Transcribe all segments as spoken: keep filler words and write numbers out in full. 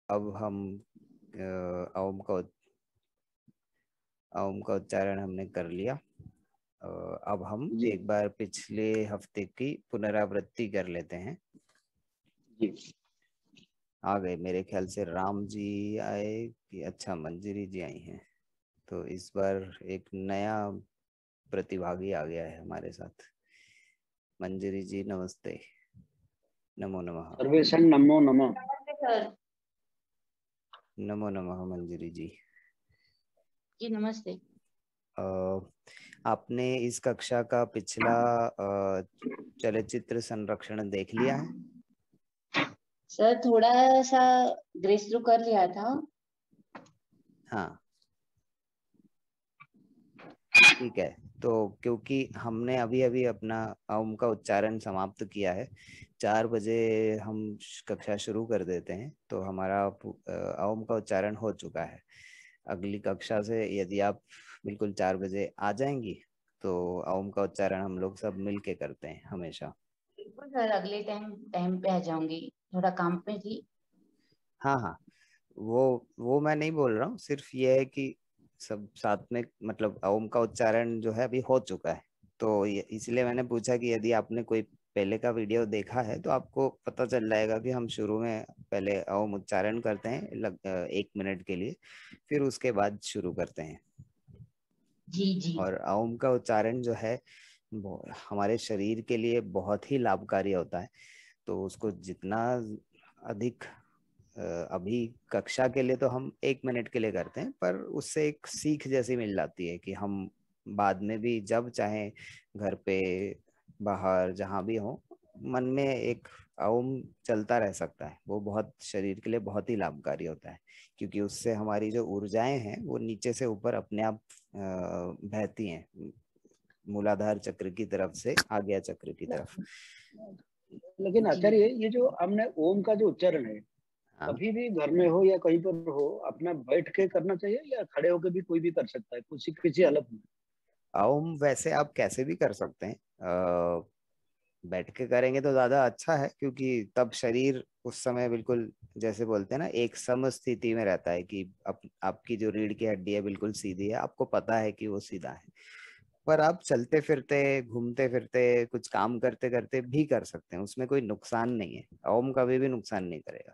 अब हम अ, ओम का ओम का उच्चारण हमने कर लिया। अ, अब हम जी एक बार पिछले हफ्ते की पुनरावृत्ति कर लेते हैं। जी। आ गए मेरे ख्याल से राम जी आए कि अच्छा मंजरी जी आई हैं। तो इस बार एक नया प्रतिभागी आ गया है हमारे साथ। मंजरी जी नमस्ते। नमो नमः। सर्वेशं नमो नमः। नमस्ते सर। नमो नमः मंजरी जी। जी नमस्ते। अ, आपने इस कक्षा का पिछला अ, चलचित्र संरक्षण देख लिया है? सर थोड़ा सा ग्रेस थ्रू कर लिया था। हाँ ठीक है। तो क्योंकि हमने अभी अभी अपना ओम का उच्चारण समाप्त किया है, चार बजे हम कक्षा शुरू कर देते हैं, तो हमारा पु- अ, ओम का उच्चारण हो चुका है। अगली कक्षा से यदि आप बिल्कुल चार बजे आ जाएंगी तो ओम का उच्चारण हम लोग सब मिल के करते हैं हमेशा। बिल्कुल सर, अगले टाइम टाइम पे आ जाऊंगी, थोड़ा काम पे थी। हाँ हाँ, वो वो मैं नहीं बोल रहा हूँ, सिर्फ ये है कि सब साथ में, मतलब ओम का उच्चारण जो है अभी हो चुका है। तो ये- इसलिए मैंने पूछा कि यदि आपने कोई पहले का वीडियो देखा है तो आपको पता चल जाएगा कि हम शुरू में पहले ओम उच्चारण करते हैं लग, अ, एक मिनट के लिए, फिर उसके बाद शुरू करते हैं। जी जी। और ओम का उच्चारण जो है वो हमारे शरीर के लिए बहुत ही लाभकारी होता है। तो उसको जितना अधिक, अ, अभी कक्षा के लिए तो हम एक मिनट के लिए करते हैं, पर उससे एक सीख जैसी मिल जाती है कि हम बाद में भी जब चाहे घर पे, बाहर, जहाँ भी हो, मन में एक ओम चलता रह सकता है। वो बहुत शरीर के लिए बहुत ही लाभकारी होता है, क्योंकि उससे हमारी जो ऊर्जाएं हैं वो नीचे से ऊपर अपने आप अ, बहती हैं, मूलाधार चक्र की तरफ से आज्ञा चक्र की तरफ। लेकिन जी आचार्य, ये जो हमने ओम का जो उच्चारण है, हाँ, कभी भी घर में हो या कहीं पर हो, अपना बैठ के करना चाहिए या खड़े होकर भी कोई भी कर सकता है, कुछ किसी हालत में? ओम वैसे आप कैसे भी कर सकते हैं। अ, बैठ के करेंगे तो ज्यादा अच्छा है, क्योंकि तब शरीर उस समय बिल्कुल, जैसे बोलते हैं ना, एक सम स्थिति में रहता है कि आप, आपकी जो रीढ़ की हड्डी है बिल्कुल सीधी है, आपको पता है कि वो सीधा है। पर आप चलते फिरते, घूमते फिरते, कुछ काम करते करते भी कर सकते हैं, उसमें कोई नुकसान नहीं है। ओम कभी भी नुकसान नहीं करेगा।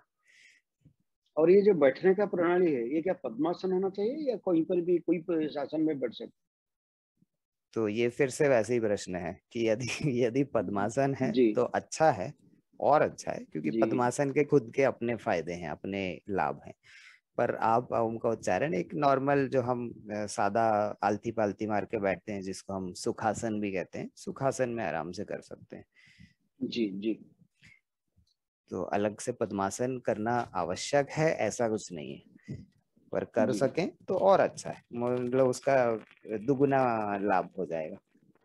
और ये जो बैठने का प्रणाली है, ये क्या पद्मासन होना चाहिए या कोई पर भी कोई भी शासन में बैठ सकते? तो ये फिर से वैसे ही प्रश्न है कि यदि यदि पद्मासन है जी तो अच्छा है, और अच्छा है, क्योंकि जी पद्मासन के खुद के अपने फायदे हैं, अपने लाभ हैं। पर आप उनका उच्चारण एक नॉर्मल, जो हम अ, सादा आलती पालती मार के बैठते हैं, जिसको हम सुखासन भी कहते हैं, सुखासन में आराम से कर सकते हैं। जी जी तो अलग से पद्मासन करना आवश्यक है ऐसा कुछ नहीं है, पर कर जी सकें तो और अच्छा है, मतलब उसका दुगुना लाभ हो जाएगा।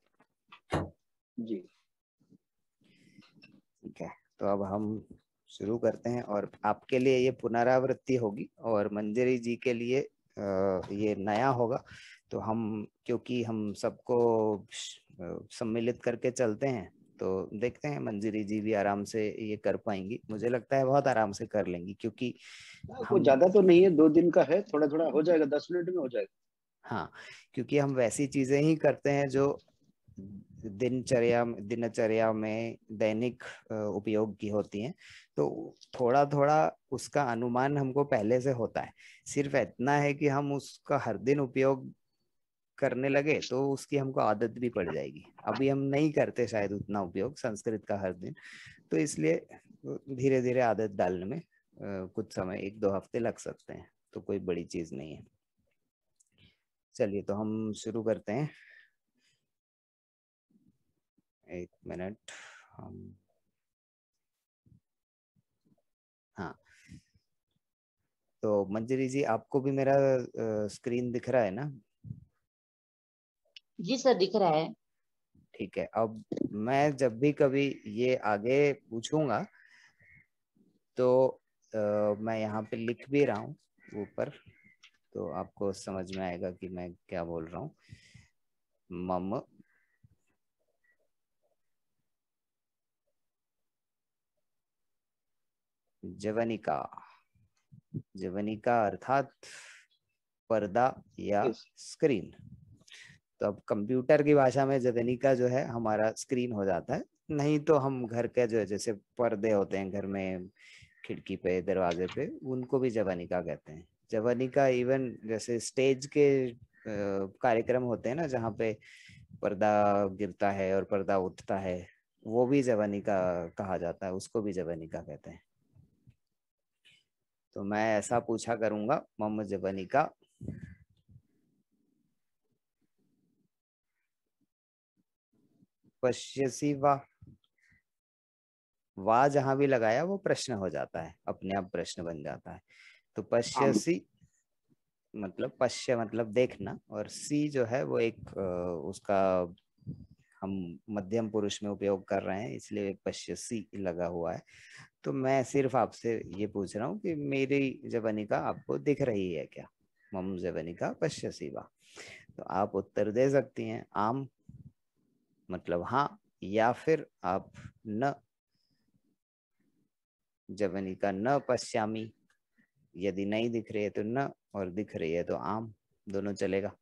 जी। ठीक है, तो अब हम शुरू करते हैं, और आपके लिए ये पुनरावृत्ति होगी और मंजरी जी के लिए अ, ये नया होगा। तो हम, क्योंकि हम सबको अ, सम्मिलित करके चलते हैं, तो देखते हैं मंजरी जी भी आराम से ये कर पाएंगी। मुझे लगता है बहुत आराम से कर लेंगी, क्योंकि हाँ, कोई हम, ज्यादा तो नहीं है, दो दिन का है, थोड़ा थोड़ा हो जाएगा, दस मिनट में हो जाएगा। हाँ, क्योंकि हम वैसी चीजें ही करते हैं जो दिनचर्या दिनचर्या में दैनिक अ, उपयोग की होती हैं। तो थोड़ा थोड़ा उसका अनुमान हमको पहले से होता है। सिर्फ इतना है कि हम उसका हर दिन उपयोग करने लगे तो उसकी हमको आदत भी पड़ जाएगी। अभी हम नहीं करते शायद उतना उपयोग संस्कृत का हर दिन, तो इसलिए धीरे धीरे आदत डालने में अ, कुछ समय, एक दो हफ्ते लग सकते हैं, तो कोई बड़ी चीज नहीं है। चलिए, तो हम शुरू करते हैं। एक मिनट। हम, हाँ, तो मंजरी जी आपको भी मेरा स्क्रीन दिख रहा है ना? जी सर, दिख रहा है। ठीक है। अब मैं जब भी कभी ये आगे पूछूंगा तो अ, मैं यहाँ पे लिख भी रहा हूँ ऊपर, तो आपको समझ में आएगा कि मैं क्या बोल रहा हूँ। मम जवनिका। जवनिका अर्थात पर्दा या Yes. स्क्रीन। तो अब कंप्यूटर की भाषा में जवनिका जो है हमारा स्क्रीन हो जाता है, नहीं तो हम घर के जो है जैसे पर्दे होते हैं घर में खिड़की पे दरवाजे पे, उनको भी जवनिका कहते हैं। जवनिका इवन जैसे स्टेज के कार्यक्रम होते हैं ना जहाँ पे पर्दा गिरता है और पर्दा उठता है, वो भी जवनिका कहा जाता है, उसको भी जवनिका कहते हैं। तो मैं ऐसा पूछा करूंगा, मम जवनिका पश्यसी वा। वा जहां भी लगाया वो प्रश्न हो जाता है, अपने आप प्रश्न बन जाता है। तो पश्यसी मतलब पश्य मतलब देखना, और सी जो है वो एक उसका हम मध्यम पुरुष में उपयोग कर रहे हैं, इसलिए पश्यसी लगा हुआ है। तो मैं सिर्फ आपसे ये पूछ रहा हूँ कि मेरी जवनिका आपको दिख रही है क्या? मम जवनिका पश्यसी वा। तो आप उत्तर दे सकती हैं आम मतलब हाँ, या फिर आप न जवनिका न पश्यामी, यदि नहीं दिख रही है तो न, और दिख रही है तो आम, दोनों चलेगा।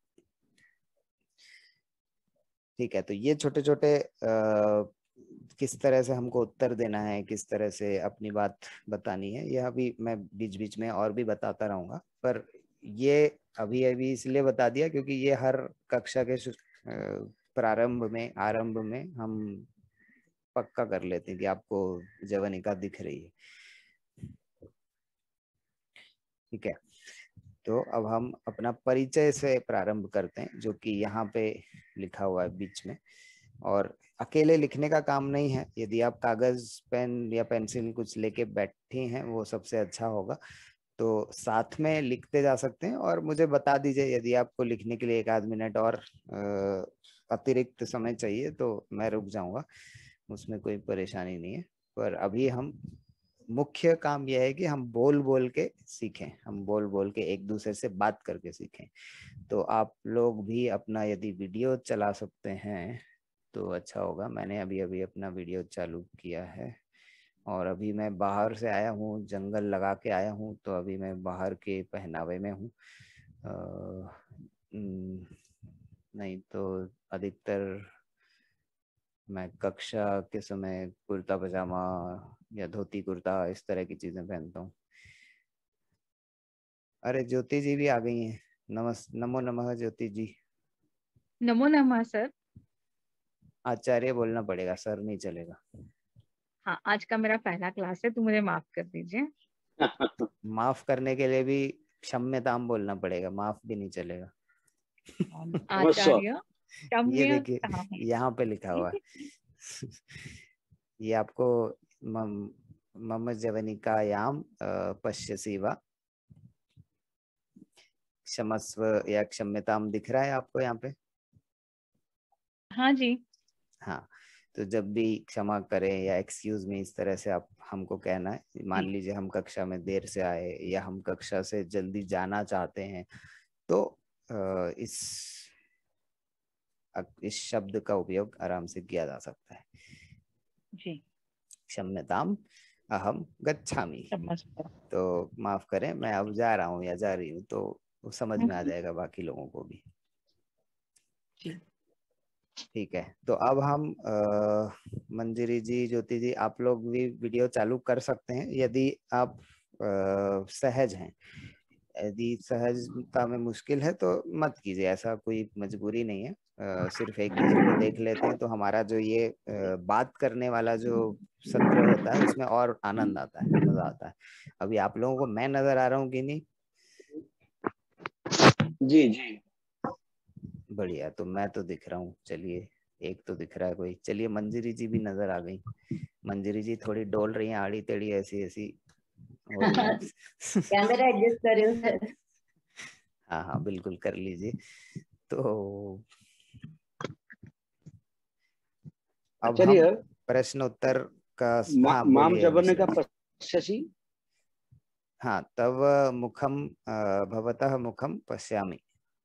ठीक है, तो ये छोटे छोटे किस तरह से हमको उत्तर देना है, किस तरह से अपनी बात बतानी है, यह अभी मैं बीच बीच में और भी बताता रहूंगा, पर ये अभी अभी इसलिए बता दिया क्योंकि ये हर कक्षा के प्रारंभ में आरंभ में हम पक्का कर लेते हैं कि आपको जवनिका दिख रही है। ठीक है, तो अब हम अपना परिचय से प्रारंभ करते हैं, जो कि यहाँ पे लिखा हुआ है बीच में। और अकेले लिखने का काम नहीं है, यदि आप कागज पेन या पेंसिल कुछ लेके बैठे हैं वो सबसे अच्छा होगा, तो साथ में लिखते जा सकते हैं। और मुझे बता दीजिए यदि आपको लिखने के लिए एक आध मिनट और अतिरिक्त समय चाहिए तो मैं रुक जाऊंगा, उसमें कोई परेशानी नहीं है। पर अभी हम मुख्य काम यह है कि हम बोल बोल के सीखें, हम बोल बोल के एक दूसरे से बात करके सीखें। तो आप लोग भी अपना यदि वीडियो चला सकते हैं तो अच्छा होगा। मैंने अभी अभी अपना वीडियो चालू किया है, और अभी मैं बाहर से आया हूँ, जंगल लगा के आया हूँ, तो अभी मैं बाहर के पहनावे में हूँ। नहीं तो अधिकतर मैं कक्षा के समय कुर्ता पजामा या धोती कुर्ता इस तरह की चीजें पहनता हूँ। अरे ज्योति जी भी आ गई हैं। नमस् नमो नमः ज्योति जी। नमो नमः सर। आचार्य बोलना पड़ेगा, सर नहीं चलेगा। हाँ, आज का मेरा पहला क्लास है तो मुझे माफ कर दीजिए। माफ करने के लिए भी क्षम्यताम बोलना पड़ेगा, माफ भी नहीं चलेगा। आचार्य ये देखिए यहाँ पे लिखा हुआ है। ये आपको मम, मम जवनिकायाम पश्यसी वा, क्षमस्व या क्षम्यताम दिख रहा है आपको यहाँ पे? हाँ जी। हाँ, तो जब भी क्षमा करें या एक्सक्यूज मी इस तरह से आप हमको कहना है। मान लीजिए हम कक्षा में देर से आए या हम कक्षा से जल्दी जाना चाहते हैं, तो इस इस शब्द का उपयोग आराम से किया जा सकता है जी। क्षम्यताम अहम गच्छामि, तो माफ करें मैं अब जा रहा हूँ या जा रही हूँ, तो वो समझ में आ जाएगा बाकी लोगों को भी। ठीक है, तो अब हम आ, मंजरी जी, ज्योति जी, आप लोग भी वीडियो चालू कर सकते हैं यदि आप आ, सहज हैं। यदि सहजता में मुश्किल है तो मत कीजिए, ऐसा कोई मजबूरी नहीं है। आ, सिर्फ एक दूसरे को देख लेते हैं तो हमारा जो ये आ, बात करने वाला जो सत्र होता है उसमें और आनंद आता है, मजा आता है। अभी आप लोगों को मैं नजर आ रहा हूँ कि नहीं? जी जी बढ़िया, तो मैं तो दिख रहा हूँ। चलिए, एक तो दिख रहा है कोई। चलिए, मंजरी जी भी नजर आ गई। मंजरी जी थोड़ी डोल रही हैं, आड़ी टेढ़ी ऐसी ऐसी हो रही हैं। कैमरा एडजस्ट कर रहे हो सर? हाँ हाँ बिल्कुल कर लीजिए। तो अब चलिए, हम प्रश्न उत्तर का मा, हाँ माम बोलिए जबरने का विश्वनाथ। पश्यसी। हाँ, तव मुखम भवतः मुखम पश्यामि।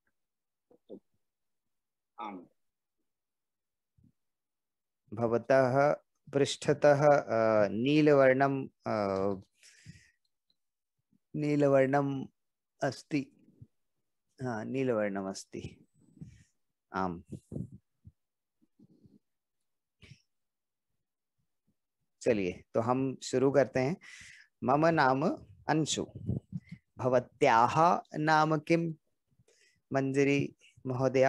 भवतः पृष्ठतः नीलवर्णम नीलवर्णम अस्ति। हाँ, नीलवर्णम अस्ति आम। चलिए तो हम शुरू करते हैं। मम नाम अंशु, भवत्याः नाम किम मंजरी महोदया?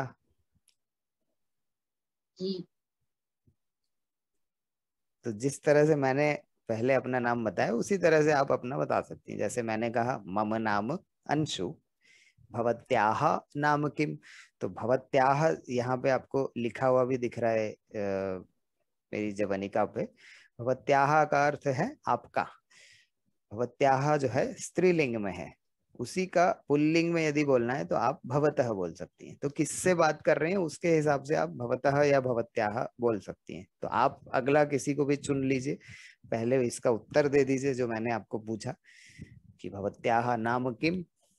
जी। तो जिस तरह से मैंने पहले अपना नाम बताया उसी तरह से आप अपना बता सकती हैं। जैसे मैंने कहा मम नाम अंशु, भवत्याः नाम किम। तो भवत्याः यहाँ पे आपको लिखा हुआ भी दिख रहा है आ, मेरी जवनिका पे। भवत्याः का अर्थ है आपका। भवत्याः जो है स्त्रीलिंग में है, उसी का पुल्लिंग में यदि बोलना है तो आप भवतः बोल सकती हैं। तो किससे बात कर रहे हैं उसके हिसाब से आप भवतः या भवत्याः बोल सकती हैं। तो आप अगला किसी को भी चुन लीजिए, पहले इसका उत्तर दे दीजिए जो मैंने आपको पूछा कि भवत्याः नाम किम।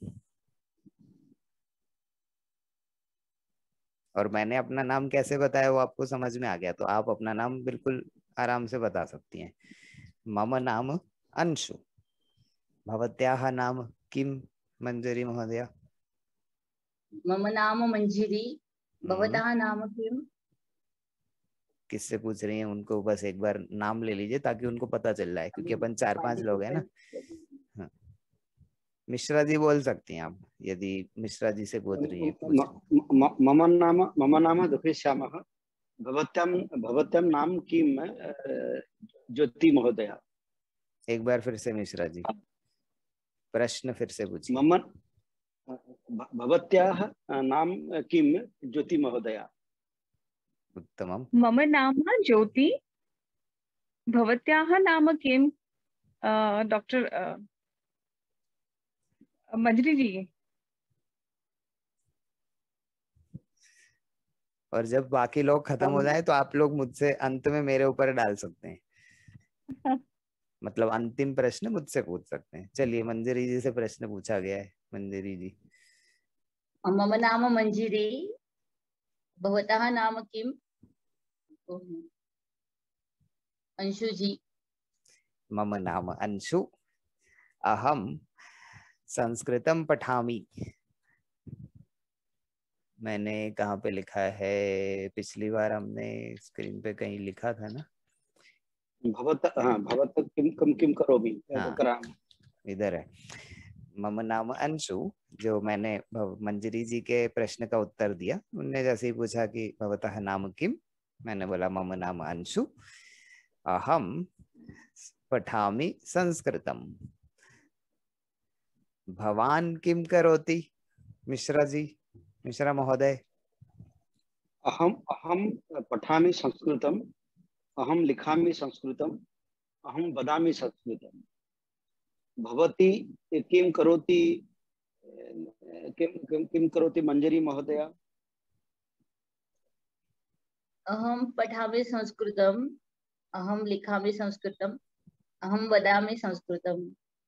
और मैंने अपना नाम कैसे बताया वो आपको समझ में आ गया, तो आप अपना नाम बिल्कुल आराम से बता सकती हैं। मम नाम अंशु, भवत्याः नाम किम मंजरी महोदया? मम नाम मंजिरी, भवतः नाम किम? किससे पूछ रही हैं उनको बस एक बार नाम ले लीजिए ताकि उनको पता चल जाए, क्योंकि अपन चार पांच लोग हैं ना। हाँ, मिश्रा जी बोल सकती हैं आप यदि मिश्रा जी से पूछ रही हैं। मम नाम मम नाम दुःखेश्यामः, भवत्यां भवत्यां नाम किम ज्योति महोदया? एक बार फिर से मिश्रा जी प्रश्न फिर से पूछिए। मम भवत्याः नाम किम ज्योति महोदया? उत्तमम। मम नाम ज्योति, भवत्याः नाम किम डॉक्टर मंजरी जी? और जब बाकी लोग खत्म हो जाए तो आप लोग मुझसे अंत में मेरे ऊपर डाल सकते हैं। मतलब अंतिम प्रश्न मुझसे पूछ सकते हैं। चलिए मंजरी जी से प्रश्न पूछा गया है। मंजरी जी। मम नाम मंजिरी, भवतः नाम किम? अंशु जी। मम नाम अंशु, अहम संस्कृतम पठामि। मैंने कहाँ पे लिखा है? पिछली बार हमने स्क्रीन पे कहीं लिखा था ना। भवत हाँ भवत किम कम किम करोमि? हाँ, इधर है। मम नाम अंशु, जो मैंने मंजरी जी के प्रश्न का उत्तर दिया। उनने जैसे ही पूछा कि भवतः नाम किम, मैंने बोला मम नाम अंशु, अहम पठामि संस्कृतम। भवान किम करोति मिश्रा जी, मिश्रा महोदय? अहम अहम पठामि संस्कृतम, अहम लिखामि संस्कृतम, अहम वदामि संस्कृतम। भवती किम करोति किम किम किम करोति मंजरी महोदया? अहम पठामि संस्कृतम, अहम लिखामि संस्कृतम, अहम वदामि संस्कृतम।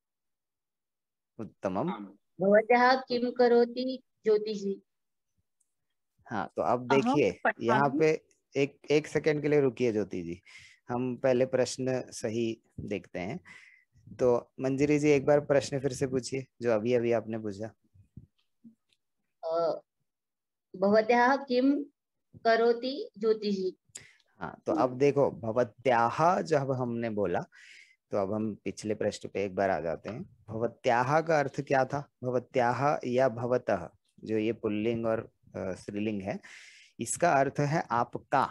उत्तमम। भवत्याः किम करोति ज्योति जी? हाँ, तो अब अहम देखिए यहाँ पठामि। पे एक एक सेकंड के लिए रुकिए ज्योति जी, हम पहले प्रश्न सही देखते हैं। तो मंजरी जी एक बार प्रश्न फिर से पूछिए जो अभी अभी आपने पूछा। भवत्याः किम करोति ज्योति जी? हाँ, तो अब देखो भवत्याः जब हमने बोला तो अब हम पिछले प्रश्न पे एक बार आ जाते हैं। भवत्याः का अर्थ क्या था? भवत्याः या भवतः, जो ये पुल्लिंग और स्त्रीलिंग है, इसका अर्थ है आपका।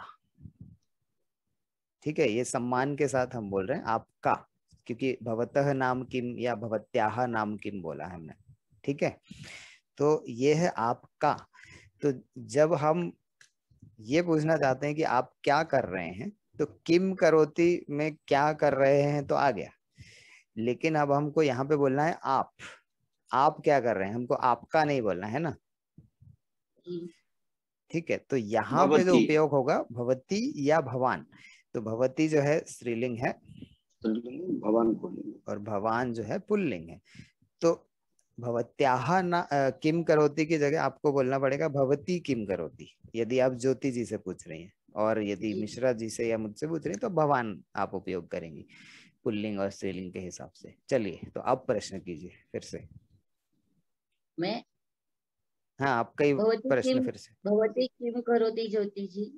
ठीक है, ये सम्मान के साथ हम बोल रहे हैं आपका, क्योंकि भवतः नाम किम या भवत्याः नाम किम बोला है हमने। ठीक है, तो ये है आपका। तो जब हम ये पूछना चाहते हैं कि आप क्या कर रहे हैं, तो किम करोति में क्या कर रहे हैं तो आ गया। लेकिन अब हमको यहाँ पे बोलना है आप आप क्या कर रहे हैं, हमको आपका नहीं बोलना है ना। ठीक है, तो यहाँ पे जो उपयोग होगा भवती या भवान। तो भवती जो है स्त्रीलिंग है, भवान पुल्लिंग, और भवान जो है पुल्लिंग है। तो भवत्याः ना किम करोति की जगह आपको बोलना पड़ेगा भवती किम करोति, यदि आप ज्योति जी से पूछ रही हैं। और यदि जी। मिश्रा जी से या मुझसे पूछ रही तो भवान आप उपयोग करेंगी पुल्लिंग और स्त्रीलिंग के हिसाब से। चलिए तो आप प्रश्न कीजिए फिर से। मैं हाँ आपका ही भवती प्रश्न किम फिर से। भवती किम करोति ज्योति जी।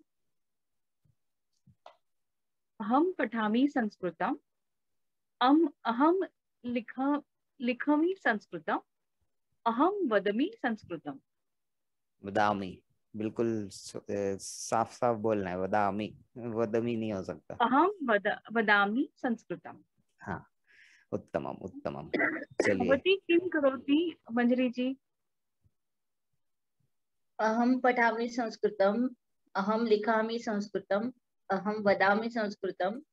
अहम पठामि संस्कृतम, अम अहम लिखा लिखामि संस्कृतम, अहम वदामि संस्कृतम। वदामी, बिल्कुल साफ साफ बोलना है, वदामी, वदमी नहीं हो सकता। अहम वद वदामि संस्कृतम। हाँ उत्तमम उत्तमम। चलिए भवती किम करोति मंजरी जी। अहम पठामि संस्कृतम, अहम लिखामि संस्कृतम, अहम वदामि संस्कृतम।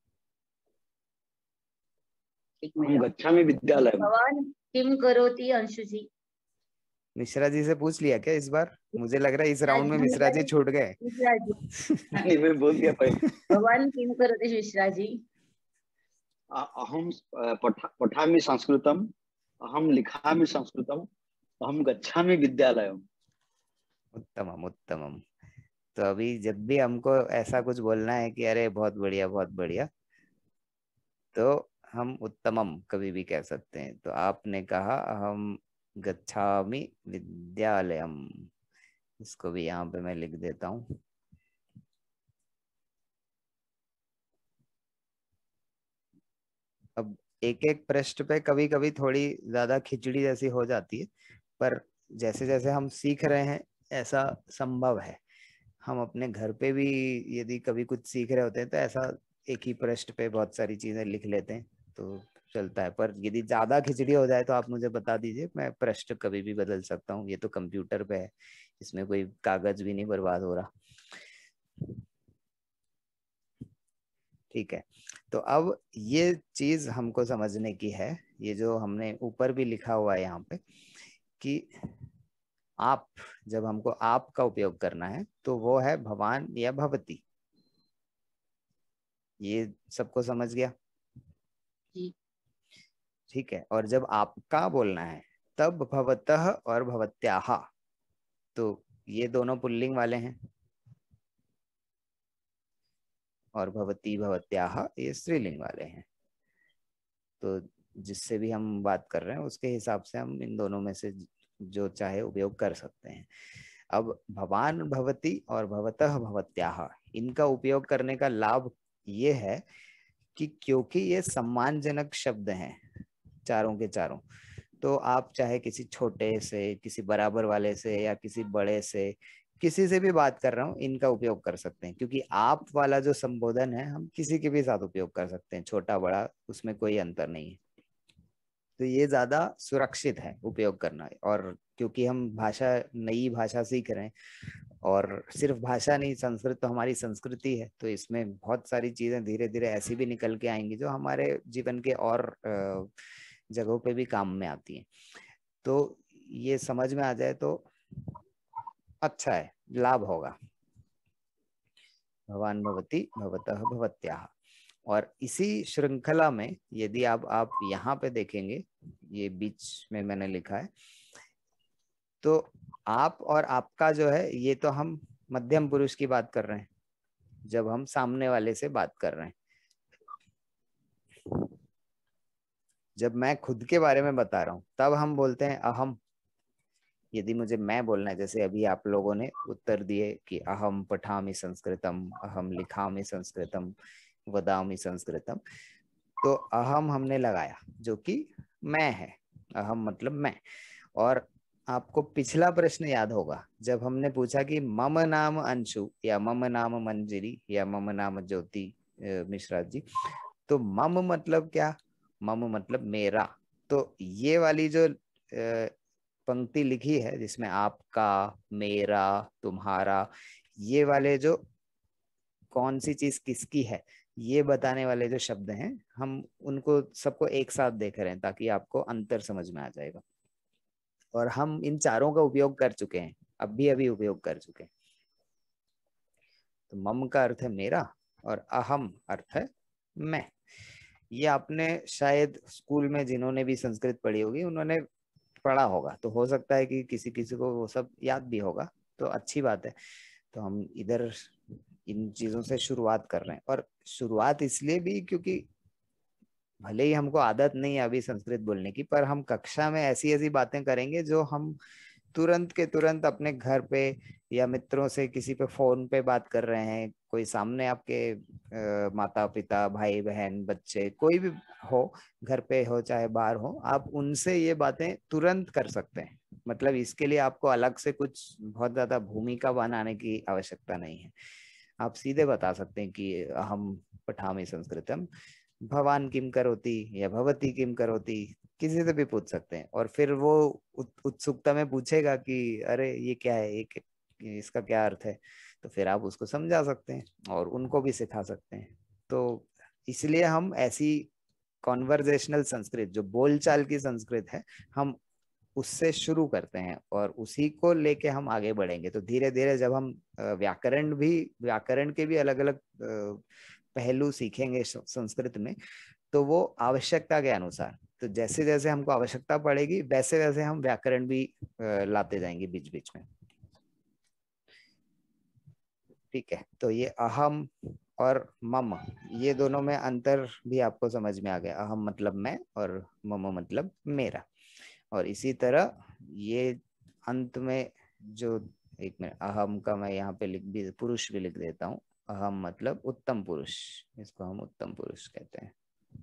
एक हम मिनट। गच्छामि विद्यालयम। भवान किम करोति अंशु जी। मिश्रा जी से पूछ लिया क्या इस बार? मुझे लग रहा है इस हाँ राउंड में जी, मिश्रा जी मैंने छूट गए। मिश्रा जी। नहीं मैं बोल दिया पहले। भवान किम करोति मिश्रा जी। अ- अहम अ, पठा पठामि संस्कृतम, अहम लिखामि संस्कृतम, अहम गच्छामि विद्यालयम। उत्तमम उत्तमम। तो अभी जब भी हमको ऐसा कुछ बोलना है कि अरे बहुत बढ़िया बहुत बढ़िया, तो हम उत्तमम कभी भी कह सकते हैं। तो आपने कहा अहम गच्छामि विद्यालयम, इसको भी यहाँ पे मैं लिख देता हूँ। अब एक एक पृष्ठ पे कभी कभी थोड़ी ज्यादा खिचड़ी जैसी हो जाती है, पर जैसे जैसे हम सीख रहे हैं ऐसा संभव है। हम अपने घर पे भी यदि कभी कुछ सीख रहे होते हैं तो ऐसा एक ही पृष्ठ पे बहुत सारी चीजें लिख लेते हैं तो चलता है। पर यदि ज्यादा खिचड़ी हो जाए तो आप मुझे बता दीजिए, मैं पृष्ठ कभी भी बदल सकता हूँ। ये तो कंप्यूटर पे है, इसमें कोई कागज भी नहीं बर्बाद हो रहा। ठीक है, तो अब ये चीज हमको समझने की है, ये जो हमने ऊपर भी लिखा हुआ है यहाँ पे कि आप, जब हमको आप का उपयोग करना है तो वो है भवान या भवती। ये सबको समझ गया? जी। ठीक है, और जब आपका बोलना है तब भवतः और भवत्याः, तो ये दोनों पुल्लिंग वाले हैं, और भवती भवत्याः ये स्त्रीलिंग वाले हैं। तो जिससे भी हम बात कर रहे हैं उसके हिसाब से हम इन दोनों में से जो चाहे उपयोग कर सकते हैं। अब भवान भवती और भवतः भवत्याः, इनका उपयोग करने का लाभ ये है कि क्योंकि ये सम्मानजनक शब्द हैं चारों के चारों, तो आप चाहे किसी छोटे से, किसी बराबर वाले से या किसी बड़े से, किसी से भी बात कर रहा हूँ, इनका उपयोग कर सकते हैं। क्योंकि आप वाला जो संबोधन है हम किसी के भी साथ उपयोग कर सकते हैं, छोटा बड़ा उसमें कोई अंतर नहीं है। तो ये ज्यादा सुरक्षित है उपयोग करना। और क्योंकि हम भाषा, नई भाषा सीख रहे हैं, और सिर्फ भाषा नहीं, संस्कृत तो हमारी संस्कृति है, तो इसमें बहुत सारी चीजें धीरे धीरे ऐसी भी निकल के आएंगी जो हमारे जीवन के और जगहों पे भी काम में आती हैं। तो ये समझ में आ जाए तो अच्छा है, लाभ होगा। भवान भवती भवतः भवत्याः। और इसी श्रृंखला में यदि आप आप यहाँ पे देखेंगे, ये बीच में मैंने लिखा है, तो आप और आपका जो है, ये तो हम मध्यम पुरुष की बात कर रहे हैं जब हम सामने वाले से बात कर रहे हैं। जब मैं खुद के बारे में बता रहा हूं तब हम बोलते हैं अहम। यदि मुझे मैं बोलना है, जैसे अभी आप लोगों ने उत्तर दिए कि अहम पठामि संस्कृतम, अहम लिखामि संस्कृतम, वदामि संस्कृतम, तो अहम हमने लगाया जो कि मैं है, अहम मतलब मैं। और आपको पिछला प्रश्न याद होगा जब हमने पूछा कि मम नाम अंशु या मम नाम मंजरी या मम नाम ज्योति मिश्रा जी, तो मम मतलब क्या? मम मतलब मेरा। तो ये वाली जो पंक्ति लिखी है जिसमें आपका, मेरा, तुम्हारा, ये वाले जो कौन सी चीज किसकी है ये बताने वाले जो शब्द हैं, हम उनको सबको एक साथ देख रहे हैं ताकि आपको अंतर समझ में आ जाएगा। और हम इन चारों का उपयोग कर चुके हैं, अभी अभी उपयोग कर चुके हैं। तो मम का अर्थ है मेरा और अहम अर्थ है मैं। ये आपने शायद स्कूल में जिन्होंने भी संस्कृत पढ़ी होगी उन्होंने पढ़ा होगा, तो हो सकता है कि किसी किसी को वो सब याद भी होगा, तो अच्छी बात है। तो हम इधर इन चीजों से शुरुआत कर रहे हैं। और शुरुआत इसलिए भी क्योंकि भले ही हमको आदत नहीं है अभी संस्कृत बोलने की, पर हम कक्षा में ऐसी ऐसी बातें करेंगे जो हम तुरंत के तुरंत अपने घर पे या मित्रों से किसी पे फोन पे बात कर रहे हैं, कोई सामने आपके आ, माता पिता भाई बहन बच्चे कोई भी हो, घर पे हो चाहे बाहर हो, आप उनसे ये बातें तुरंत कर सकते हैं। मतलब इसके लिए आपको अलग से कुछ बहुत ज्यादा भूमिका बनाने की आवश्यकता नहीं है। आप सीधे बता सकते हैं कि अहम पठामि संस्कृतम, भवान किम करोति या भवती किम करोति, किसी से भी पूछ सकते हैं। और फिर वो उत्सुकता में पूछेगा कि अरे ये क्या है, ये इसका क्या अर्थ है, तो फिर आप उसको समझा सकते हैं और उनको भी सिखा सकते हैं। तो इसलिए हम ऐसी कॉन्वर्जेशनल संस्कृत जो बोलचाल की संस्कृत है, हम उससे शुरू करते हैं और उसी को लेके हम आगे बढ़ेंगे। तो धीरे धीरे जब हम व्याकरण भी व्याकरण के भी अलग अलग पहलू सीखेंगे संस्कृत में, तो वो आवश्यकता के अनुसार, तो जैसे जैसे हमको आवश्यकता पड़ेगी वैसे वैसे हम व्याकरण भी लाते जाएंगे बीच बीच में। ठीक है, तो ये अहम और मम, ये दोनों में अंतर भी आपको समझ में आ गया। अहम मतलब मैं और मम मतलब मेरा। और इसी तरह ये अंत में जो, एक मिनट, अहम का मैं यहाँ पे लिख भी, पुरुष भी लिख देता हूँ। अहम मतलब उत्तम पुरुष, इसको हम उत्तम पुरुष कहते हैं।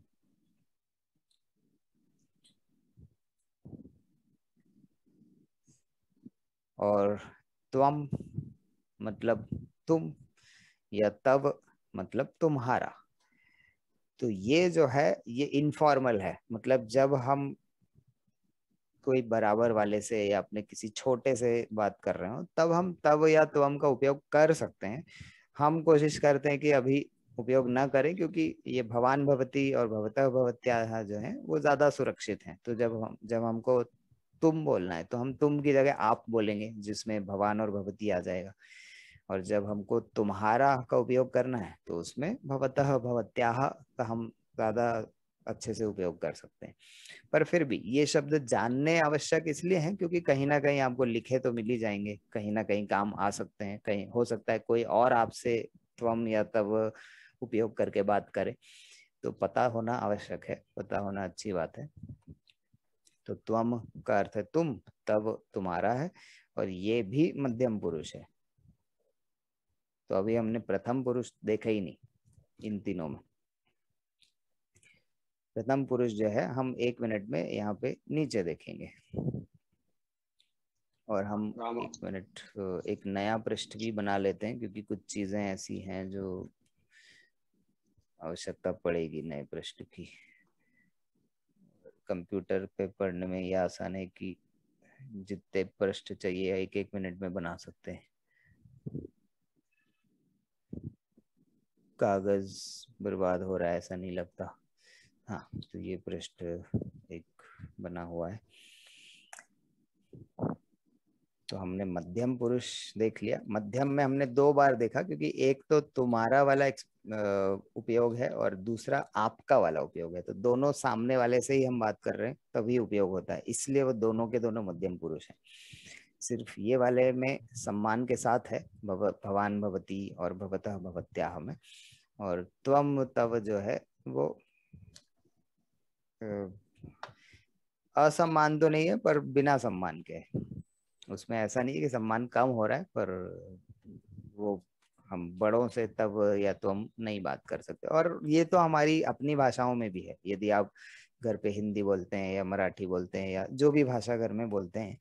और त्वम मतलब तुम, या तव मतलब तुम्हारा। तो ये जो है ये इनफॉर्मल है, मतलब जब हम कोई बराबर वाले से या अपने किसी छोटे से बात कर रहे हो तब हम तव या त्वम का उपयोग कर सकते हैं। हम कोशिश करते हैं कि अभी उपयोग ना करें, क्योंकि ये भवान भवती और भवतः भवत्याः जो है वो ज्यादा सुरक्षित हैं। तो जब हम जब हमको तुम बोलना है तो हम तुम की जगह आप बोलेंगे, जिसमें भवान और भवती आ जाएगा। और जब हमको तुम्हारा का उपयोग करना है तो उसमें भवतः भवत्याः का हम ज्यादा अच्छे से उपयोग कर सकते हैं। पर फिर भी ये शब्द जानने आवश्यक इसलिए हैं क्योंकि कहीं ना कहीं आपको लिखे तो मिल ही जाएंगे, कहीं ना कहीं काम आ सकते हैं। कहीं हो सकता है कोई और आपसे त्वम या तव उपयोग करके बात करे, तो पता होना आवश्यक है, पता होना अच्छी बात है। तो त्वम का अर्थ है तुम, तव तुम्हारा है, और ये भी मध्यम पुरुष है। तो अभी हमने प्रथम पुरुष देखा ही नहीं इन तीनों में। प्रथम पुरुष जो है हम एक मिनट में यहाँ पे नीचे देखेंगे। और हम एक मिनट एक नया पृष्ठ भी बना लेते हैं, क्योंकि कुछ चीजें ऐसी हैं जो आवश्यकता पड़ेगी नए पृष्ठ की। कंप्यूटर पे पढ़ने में यह आसान है कि जितने पृष्ठ चाहिए एक एक मिनट में बना सकते हैं। कागज बर्बाद हो रहा है ऐसा नहीं लगता। हाँ, तो ये पृष्ठ एक बना हुआ है। तो हमने मध्यम पुरुष देख लिया। मध्यम में हमने दो बार देखा, क्योंकि एक तो तुम्हारा वाला उपयोग है और दूसरा आपका वाला उपयोग है। तो दोनों सामने वाले से ही हम बात कर रहे हैं तभी उपयोग होता है, इसलिए वो दोनों के दोनों मध्यम पुरुष हैं। सिर्फ ये वाले में सम्मान के साथ है, भव, भवान भवती और भवतः भवत्याः में। और त्वम तव जो है वो असम्मान तो नहीं है, पर बिना सम्मान के। उसमें ऐसा नहीं है कि सम्मान कम हो रहा है, पर वो हम बड़ों से तब या तो हम नहीं बात कर सकते। और ये तो हमारी अपनी भाषाओं में भी है। यदि आप घर पे हिंदी बोलते हैं या मराठी बोलते हैं या जो भी भाषा घर में बोलते हैं,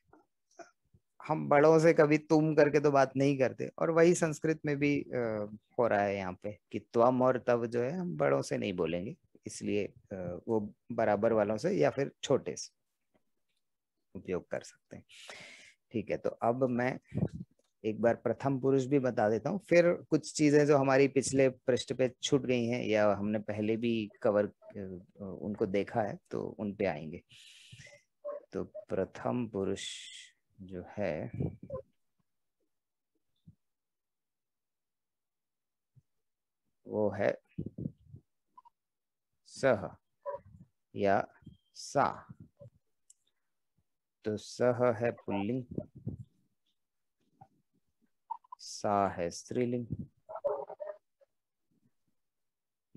हम बड़ों से कभी तुम करके तो बात नहीं करते। और वही संस्कृत में भी हो रहा है यहाँ पे कि त्वम और तब जो है हम बड़ों से नहीं बोलेंगे, इसलिए वो बराबर वालों से या फिर छोटे से उपयोग कर सकते हैं। ठीक है, तो अब मैं एक बार प्रथम पुरुष भी बता देता हूँ, फिर कुछ चीजें जो हमारी पिछले पृष्ठ पे छूट गई हैं या हमने पहले भी कवर उनको देखा है तो उन पे आएंगे। तो प्रथम पुरुष जो है वो है सह या सा। तो सह है पुल्लिंग, सा है स्त्रीलिंग,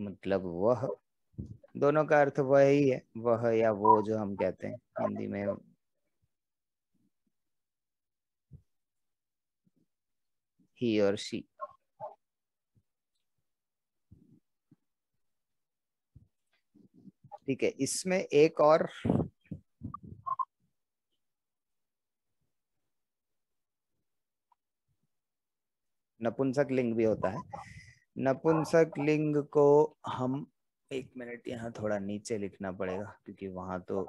मतलब वह, दोनों का अर्थ वही है, वह या वो जो हम कहते हैं हिंदी में। ही और शी। ठीक है, इसमें एक और नपुंसक लिंग भी होता है। नपुंसक लिंग को हम, एक मिनट, यहाँ थोड़ा नीचे लिखना पड़ेगा क्योंकि वहां तो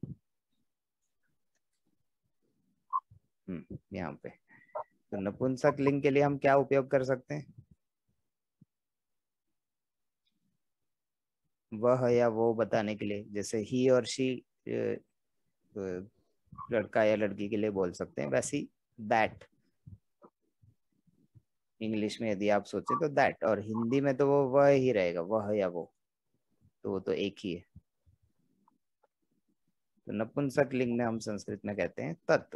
हम्म यहाँ पे। तो नपुंसक लिंग के लिए हम क्या उपयोग कर सकते हैं? वह या वो बताने के लिए, जैसे ही और शी लड़का या लड़की के लिए बोल सकते हैं, वैसे ही दैट इंग्लिश में यदि आप सोचे तो दैट, और हिंदी में तो वो वह ही रहेगा, वह या वो, तो वो तो एक ही है। तो नपुंसक लिंग में हम संस्कृत में कहते हैं तत्।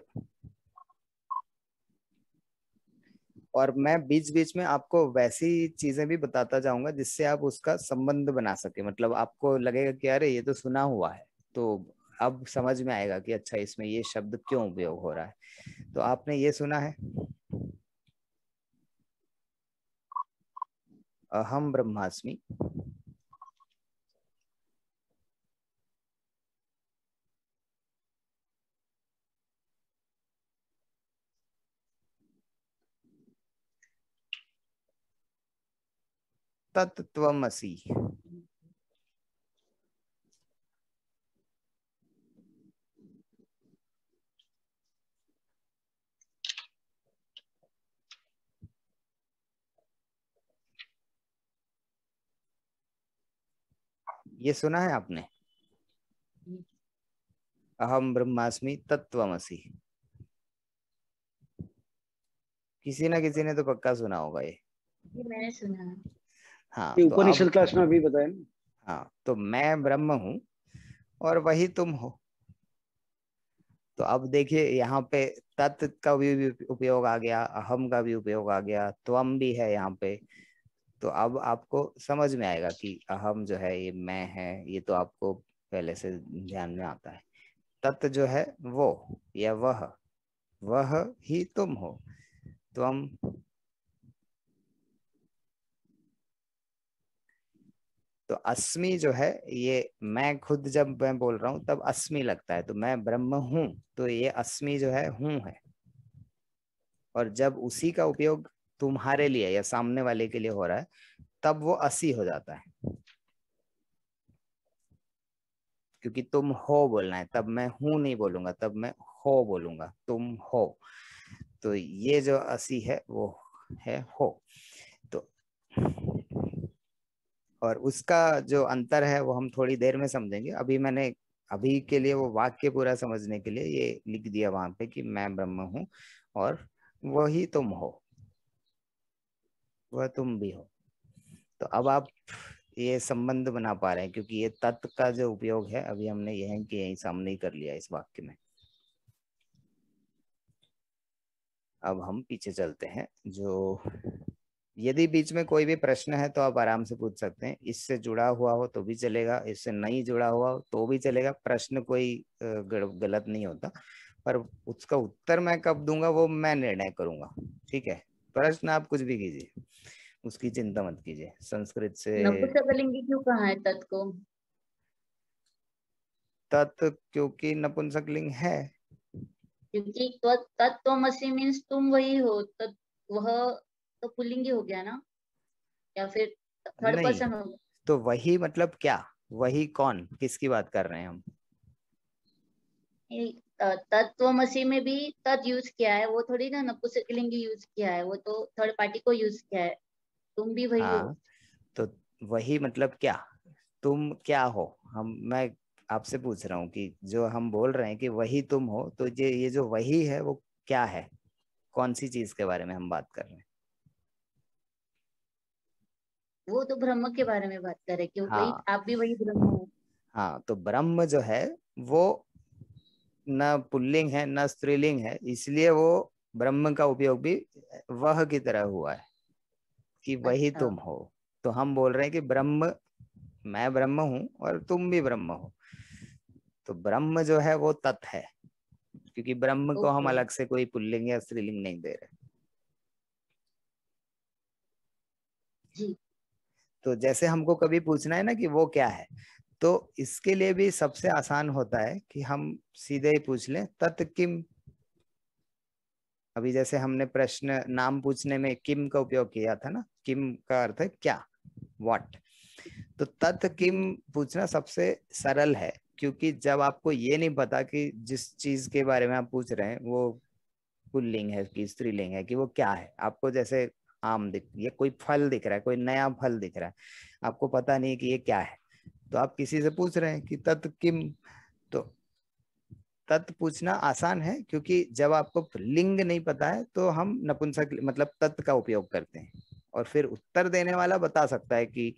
और मैं बीच बीच में आपको वैसी चीजें भी बताता जाऊंगा जिससे आप उसका संबंध बना सके, मतलब आपको लगेगा कि अरे ये तो सुना हुआ है, तो अब समझ में आएगा कि अच्छा इसमें ये शब्द क्यों उपयोग हो रहा है। तो आपने ये सुना है, अहम ब्रह्मास्मि। तत्त्वमसि। ये सुना है आपने, अहम ब्रह्मास्मि तत्त्वमसि। किसी ना किसी ने तो पक्का सुना होगा ये। ये मैंने सुना है। हाँ ये तो अब, उपनिषद क्लास में अभी बताया ना। हाँ तो मैं ब्रह्म हूं और वही तुम हो। तो अब देखिए यहाँ पे तत् का भी उपयोग आ गया, अहम का भी उपयोग आ गया, त्वम भी है यहाँ पे। तो अब आपको समझ में आएगा कि अहम जो है ये मैं है, ये तो आपको पहले से ध्यान में आता है। तत् जो है वो या वह, वह ही तुम हो, त्वम। तो अस्मि जो है, ये मैं खुद जब मैं बोल रहा हूं तब अस्मि लगता है, तो मैं ब्रह्म हूं, तो ये अस्मि जो है हूं है। और जब उसी का उपयोग तुम्हारे लिए या सामने वाले के लिए हो रहा है तब वो असी हो जाता है, क्योंकि तुम हो बोलना है, तब मैं हूं नहीं बोलूंगा, तब मैं हो बोलूंगा, तुम हो। तो ये जो असी है वो है हो। तो और उसका जो अंतर है वो हम थोड़ी देर में समझेंगे। अभी मैंने अभी के लिए वो वाक्य पूरा समझने के लिए ये लिख दिया वहां पे कि मैं ब्रह्म हूं और वही तुम हो, वह तुम भी हो। तो अब आप ये संबंध बना पा रहे हैं, क्योंकि ये तत्व का जो उपयोग है अभी हमने यहीं के यहीं सामने ही कर लिया इस वाक्य में। अब हम पीछे चलते हैं। जो यदि बीच में कोई भी प्रश्न है तो आप आराम से पूछ सकते हैं, इससे जुड़ा हुआ हो तो भी चलेगा, इससे नहीं जुड़ा हुआ हो तो भी चलेगा। प्रश्न कोई गलत नहीं होता, पर उसका उत्तर मैं कब दूंगा वो मैं निर्णय करूंगा। ठीक है, प्रश्न आप कुछ भी कीजिए, उसकी चिंता मत कीजिए। संस्कृत से नपुंसकलिंगी क्यों कहा है तत् को? तत् क्योंकि नपुंसकलिंग है। क्योंकि तत्त्वमसि मीन्स तुम वही हो, तत् वह तो पुल्लिंगी हो गया ना, या फिर थर्ड नहीं, पर्सन हो गया? तो वही मतलब क्या, वही कौन, किसकी बात कर रहे हैं हम? तत्त्वमसि में भी तत् यूज किया है, वो थोड़ी ना नपुंसकलिंगी यूज किया है, वो तो थर्ड पार्टी को यूज किया है। तुम भी वही हो। हाँ, तो वही मतलब क्या, तुम क्या हो? हम मैं आपसे पूछ रहा हूँ कि जो हम बोल रहे हैं कि वही तुम हो, तो ये ये जो वही है वो क्या है, कौन सी चीज के बारे में हम बात कर रहे हैं? वो तो ब्रह्म के बारे में बात कर रहे कि वही हाँ आप भी वही ब्रह्म हो। हाँ, तो ब्रह्म जो है वो न पुल्लिंग है न स्त्रीलिंग है, इसलिए वो ब्रह्म का उपयोग भी वह की तरह हुआ है कि वही अच्छा। तुम हो। तो हम बोल रहे हैं कि ब्रह्म मैं ब्रह्म हूँ और तुम भी ब्रह्म हो। तो ब्रह्म जो है वो तत् है, क्योंकि ब्रह्म को हम ओके अलग से कोई पुल्लिंग या स्त्रीलिंग नहीं दे रहे। जी। तो जैसे हमको कभी पूछना है ना कि वो क्या है, तो इसके लिए भी सबसे आसान होता है कि हम सीधे ही पूछ लें तत् किम। अभी जैसे हमने प्रश्न नाम पूछने में किम का उपयोग किया था ना, किम का अर्थ है क्या, व्हाट। तो तत् किम पूछना सबसे सरल है, क्योंकि जब आपको ये नहीं पता कि जिस चीज के बारे में आप पूछ रहे हैं वो पुल्लिंग है कि स्त्रीलिंग है कि वो क्या है। आपको जैसे आम दिख, ये कोई फल दिख रहा है, कोई नया फल दिख रहा है, आपको पता नहीं कि ये क्या है, तो आप किसी से पूछ रहे हैं कि तत् किम। तो तत् पूछना आसान है, क्योंकि जब आपको लिंग नहीं पता है तो हम नपुंसक मतलब तत् का उपयोग करते हैं, और फिर उत्तर देने वाला बता सकता है कि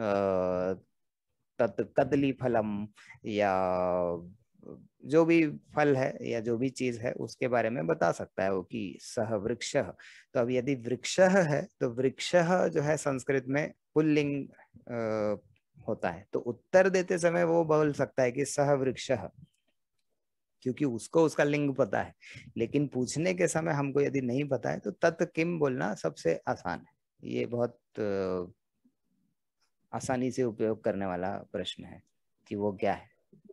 तत् कदली फलम, या जो भी फल है या जो भी चीज है उसके बारे में बता सकता है वो कि सह वृक्ष। तो अब यदि वृक्ष है तो वृक्ष जो है संस्कृत में पुल्लिंग होता है, तो उत्तर देते समय वो बोल सकता है कि सह वृक्ष, क्योंकि उसको उसका लिंग पता है। लेकिन पूछने के समय हमको यदि नहीं पता है तो तत् किम बोलना सबसे आसान है। ये बहुत आसानी से उपयोग करने वाला प्रश्न है कि वो क्या है।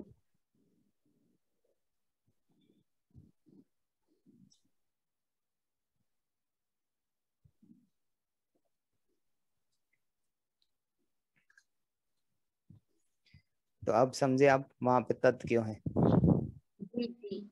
तो अब समझे आप वहां पे तत् क्यों है। जी जी।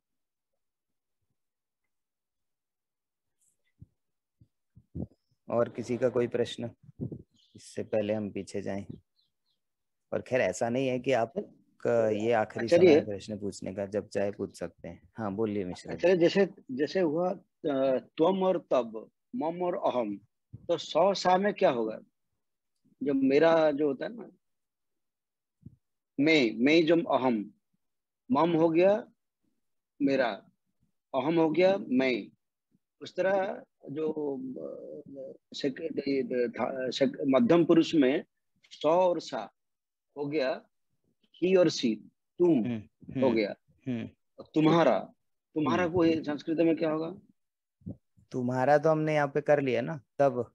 और किसी का कोई प्रश्न, इससे पहले हम पीछे जाएं। और खैर ऐसा नहीं है कि आप ये आखिरी समय आचार्य है प्रश्न पूछने का, जब चाहे पूछ सकते हैं। हाँ बोलिए मिश्रा जी। आचार्य, जैसे जैसे हुआ अ, त्वम और तब, मम और अहम, तो सौ सा में क्या होगा? जो मेरा जो होता है ना, मैं मैं जो अहम, मम हो गया मेरा, अहम हो गया मैं। उस तरह जो अ, सेक- ये था- सेक- मध्यम पुरुष में सौ और सा हो गया, ही और सी, तुम हम्म हो हम्म गया, हम्म और तुम्हारा, तुम्हारा हम्म को ये संस्कृत में क्या होगा? तुम्हारा तो हमने यहाँ पे कर लिया ना तब।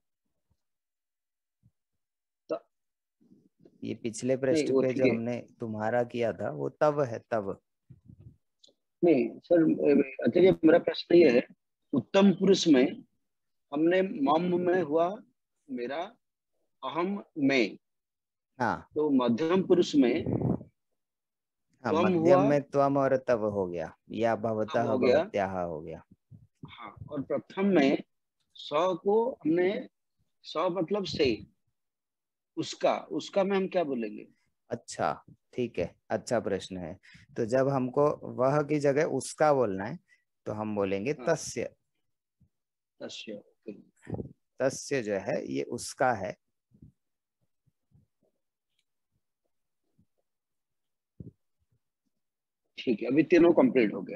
तो ये पिछले नहीं, पृष्ठ वो पे ठीक जो है। हमने तुम्हारा किया था वो तब है, तब। नहीं सर, आचार्य मेरा प्रश्न ये है, उत्तम पुरुष में हमने मम में हुआ मेरा, अहम मैं, हाँ तो मध्यम पुरुष में हाँ, त्वम मध्यम हुआ, में त्वम और तब हो गया, या तब भवतः हो गया। भवत्याः हो गया। हाँ, और प्रथम में सौ को हमने, सौ मतलब से, उसका उसका में हम क्या बोलेंगे? अच्छा ठीक है, अच्छा प्रश्न है। तो जब हमको वह की जगह उसका बोलना है तो हम बोलेंगे हाँ, तस्य। तस्य, ओके। तस्य जो है ये उसका है। ठीक है, अभी तीनों कंप्लीट हो गया।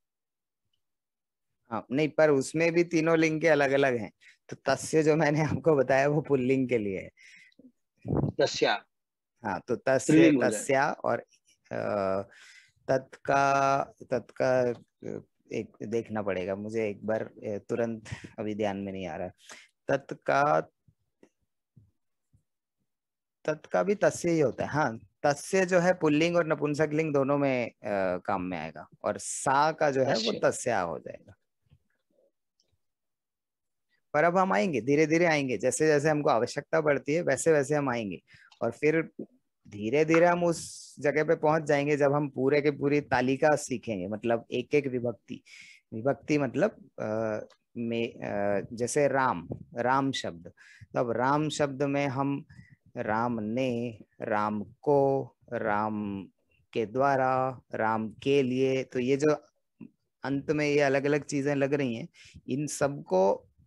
हाँ नहीं, पर उसमें भी तीनों लिंग के अलग अलग हैं। तो तस्य जो मैंने आपको बताया वो पुल्लिंग के लिए है। तस्या हाँ तो तस्य, स्त्रीलिंग हो जाएगा। तस्या, और अ, तत् का, तत् का अ, एक देखना पड़ेगा मुझे एक बार, अ, तुरंत अभी ध्यान में नहीं आ रहा है। तत् का, तत् का भी तस्य ही होता है। हाँ तस्य जो है पुल्लिंग और नपुंसक लिंग दोनों में आ, काम में आएगा, और सा का जो है वो तस्य, तस्या हो जाएगा। पर अब हम आएंगे, धीरे धीरे आएंगे, जैसे जैसे हमको आवश्यकता बढ़ती है वैसे वैसे हम आएंगे। और फिर धीरे धीरे हम उस जगह पे पहुंच जाएंगे जब हम पूरे के पूरी तालिका सीखेंगे, मतलब एक एक विभक्ति। विभक्ति मतलब आ, में आ, जैसे राम, राम शब्द, तब राम शब्द में हम राम ने, राम को, राम के द्वारा, राम के लिए, तो ये जो अंत में ये अलग अलग चीजें लग रही हैं, इन सबको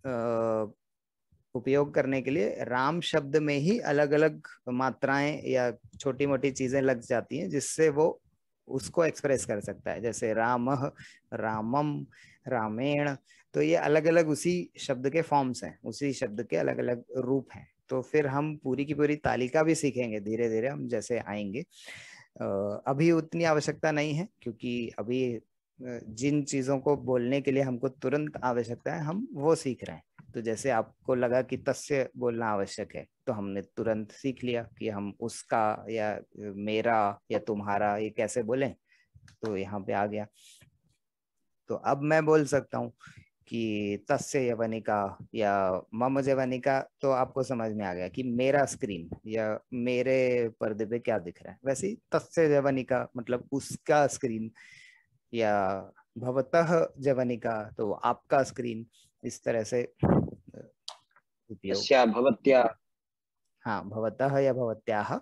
उपयोग करने के लिए राम शब्द में ही अलग अलग मात्राएं या छोटी मोटी चीजें लग जाती हैं, जिससे वो उसको एक्सप्रेस कर सकता है। जैसे रामः, रामम, रामेण, तो ये अलग अलग उसी शब्द के फॉर्म्स हैं, उसी शब्द के अलग अलग रूप हैं। तो फिर हम पूरी की पूरी तालिका भी सीखेंगे धीरे धीरे हम जैसे आएंगे। अभी उतनी आवश्यकता नहीं है, क्योंकि अभी जिन चीजों को बोलने के लिए हमको तुरंत आवश्यकता है हम वो सीख रहे हैं। तो जैसे आपको लगा कि तस्य बोलना आवश्यक है, तो हमने तुरंत सीख लिया कि हम उसका या मेरा या तुम्हारा ये कैसे बोलें, तो यहाँ पे आ गया। तो अब मैं बोल सकता हूँ कि तस्य यवनिका या मम यवनिका, तो आपको समझ में आ गया कि मेरा स्क्रीन या मेरे पर्दे पे क्या दिख रहा है। वैसे ही तस्य यवनिका मतलब उसका स्क्रीन, या भवतः यवनिका तो आपका स्क्रीन, इस तरह से उपयोग। तस्या भवत्या, हाँ, भवतः या भवत्याः,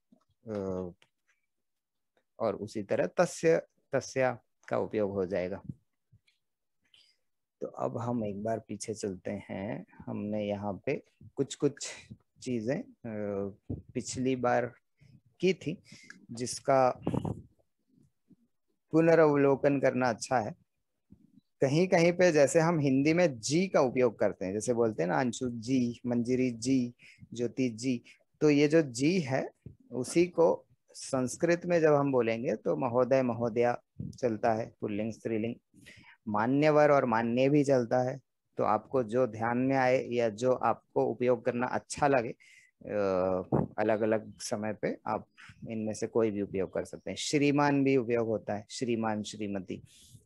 और उसी तरह तस्य तस्या का उपयोग हो जाएगा। तो अब हम एक बार पीछे चलते हैं। हमने यहाँ पे कुछ कुछ चीजें पिछली बार की थी जिसका पुनरावलोकन करना अच्छा है। कहीं कहीं पे जैसे हम हिंदी में जी का उपयोग करते हैं, जैसे बोलते हैं ना अंशु जी, मंजिरी जी, ज्योति जी, तो ये जो जी है उसी को संस्कृत में जब हम बोलेंगे तो महोदय महोदया चलता है, पुल्लिंग स्त्रीलिंग। मान्यवर और मान्य भी चलता है। तो आपको जो ध्यान में आए या जो आपको उपयोग करना अच्छा लगे, अलग अलग समय पे आप इनमें से कोई भी उपयोग कर सकते हैं। श्रीमान भी उपयोग होता है, श्रीमान श्रीमती।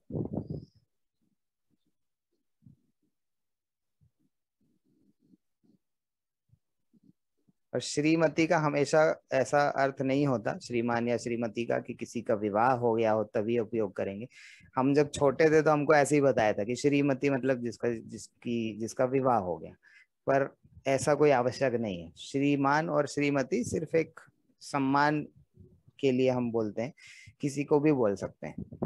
और श्रीमती का हमेशा ऐसा अर्थ नहीं होता, श्रीमान या श्रीमती का, कि किसी का विवाह हो गया हो तभी उपयोग करेंगे। हम जब छोटे थे तो हमको ऐसे ही बताया था कि श्रीमती मतलब जिसका जिसकी जिसका विवाह हो गया, पर ऐसा कोई आवश्यक नहीं है। श्रीमान और श्रीमती सिर्फ एक सम्मान के लिए हम बोलते हैं, किसी को भी बोल सकते हैं।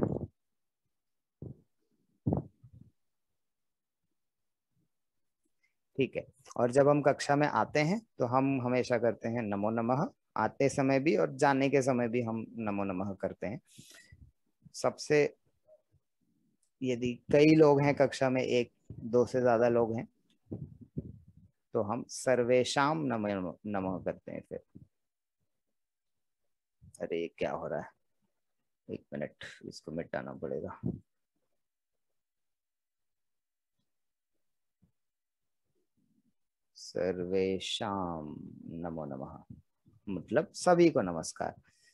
ठीक है। और जब हम कक्षा में आते हैं तो हम हमेशा करते हैं नमो नमः, आते समय भी और जाने के समय भी हम नमो नमः करते हैं। सबसे, यदि कई लोग हैं कक्षा में, एक दो से ज्यादा लोग हैं, तो हम सर्वेशाम नमो नमः करते हैं। फिर अरे क्या हो रहा है, एक मिनट, इसको मिटाना पड़ेगा। सर्वेशाम नमो नमः मतलब सभी को नमस्कार।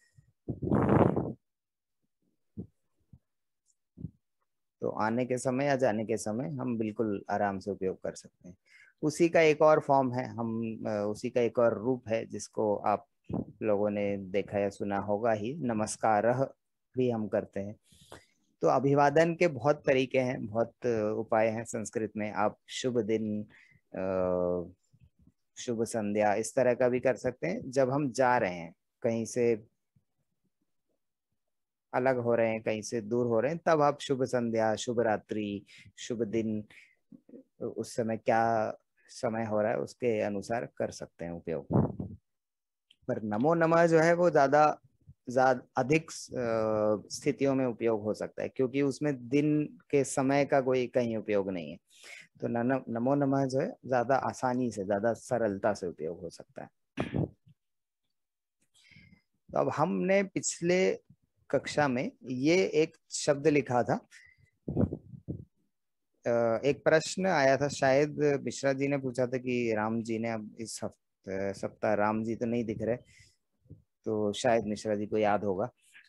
तो आने के समय या जाने के समय हम बिल्कुल आराम से उपयोग कर सकते हैं। उसी का एक और फॉर्म है, हम उसी का एक और रूप है जिसको आप लोगों ने देखा या सुना होगा ही, नमस्कारः भी हम करते हैं। तो अभिवादन के बहुत तरीके हैं, बहुत उपाय हैं संस्कृत में। आप शुभ दिन, शुभ संध्या, इस तरह का भी कर सकते हैं। जब हम जा रहे हैं, कहीं से अलग हो रहे हैं, कहीं से दूर हो रहे हैं, तब आप शुभ संध्या, शुभ रात्रि, शुभ दिन, उस समय क्या समय हो रहा है उसके अनुसार कर सकते हैं उपयोग। पर नमो नमः जो है वो ज्यादा ज्यादा अधिक स्थितियों में उपयोग हो सकता है, क्योंकि उसमें दिन के समय का कोई कहीं उपयोग नहीं है। तो नमो नमः जो है ज्यादा आसानी से, ज्यादा सरलता से उपयोग हो सकता है। तो अब हमने पिछले कक्षा में ये एक शब्द लिखा था, एक प्रश्न आया था, शायद मिश्रा जी ने पूछा था कि राम जी ने, अब इस हफ्ते सप्ताह राम जी तो नहीं दिख रहे, तो शायद मिश्रा जी को याद होगा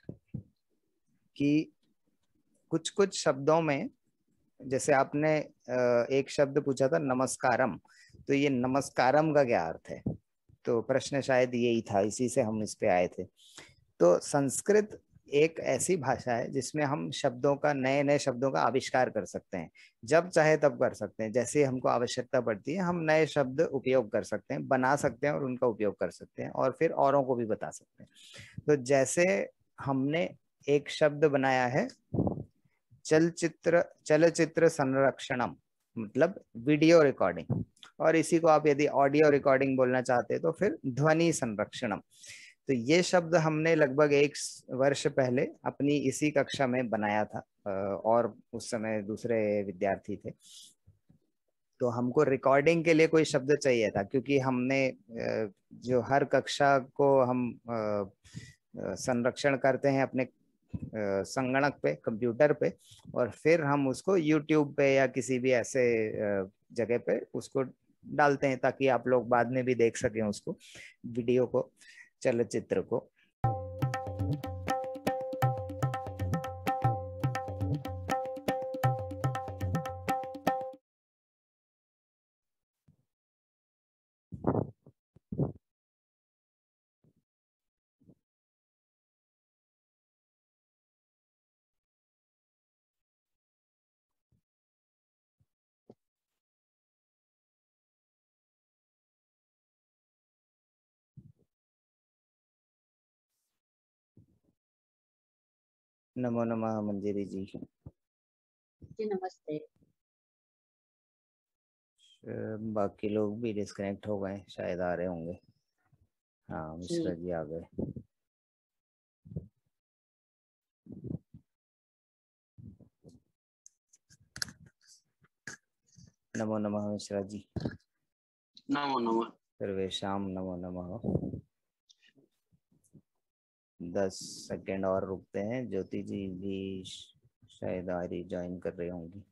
कि कुछ कुछ शब्दों में, जैसे आपने एक शब्द पूछा था नमस्कारम, तो ये नमस्कारम का क्या अर्थ है, तो प्रश्न शायद यही था, इसी से हम इस पे आए थे। तो संस्कृत एक ऐसी भाषा है जिसमें हम शब्दों का, नए नए शब्दों का आविष्कार कर सकते हैं, जब चाहे तब कर सकते हैं। जैसे हमको आवश्यकता पड़ती है हम नए शब्द उपयोग कर सकते हैं, बना सकते हैं और उनका उपयोग कर सकते हैं, और फिर औरों को भी बता सकते हैं। तो जैसे हमने एक शब्द बनाया है चलचित्र चलचित्र संरक्षणम, मतलब वीडियो रिकॉर्डिंग, और इसी को आप यदि ऑडियो रिकॉर्डिंग बोलना चाहते हैं तो फिर ध्वनि संरक्षणम। तो ये शब्द हमने लगभग एक वर्ष पहले अपनी इसी कक्षा में बनाया था, और उस समय दूसरे विद्यार्थी थे। तो हमको रिकॉर्डिंग के लिए कोई शब्द चाहिए था, क्योंकि हमने जो हर कक्षा को हम संरक्षण करते हैं अपने संगणक पे, कंप्यूटर पे, और फिर हम उसको यूट्यूब पे या किसी भी ऐसे जगह पे उसको डालते हैं ताकि आप लोग बाद में भी देख सकें उसको, वीडियो को, चलचित्र को। नमो नमः मंजरी जी। जी नमस्ते। बाकी लोग भी डिस्कनेक्ट हो गए, शायद आ रहे होंगे। हाँ, मिश्रा जी आ गए। नमो नमः मिश्रा जी। नमो नमः। सर्वेशाम नमो नमः। दस सेकेंड और रुकते हैं, ज्योति जी भी शायद आ रही, ज्वाइन कर रही होंगी।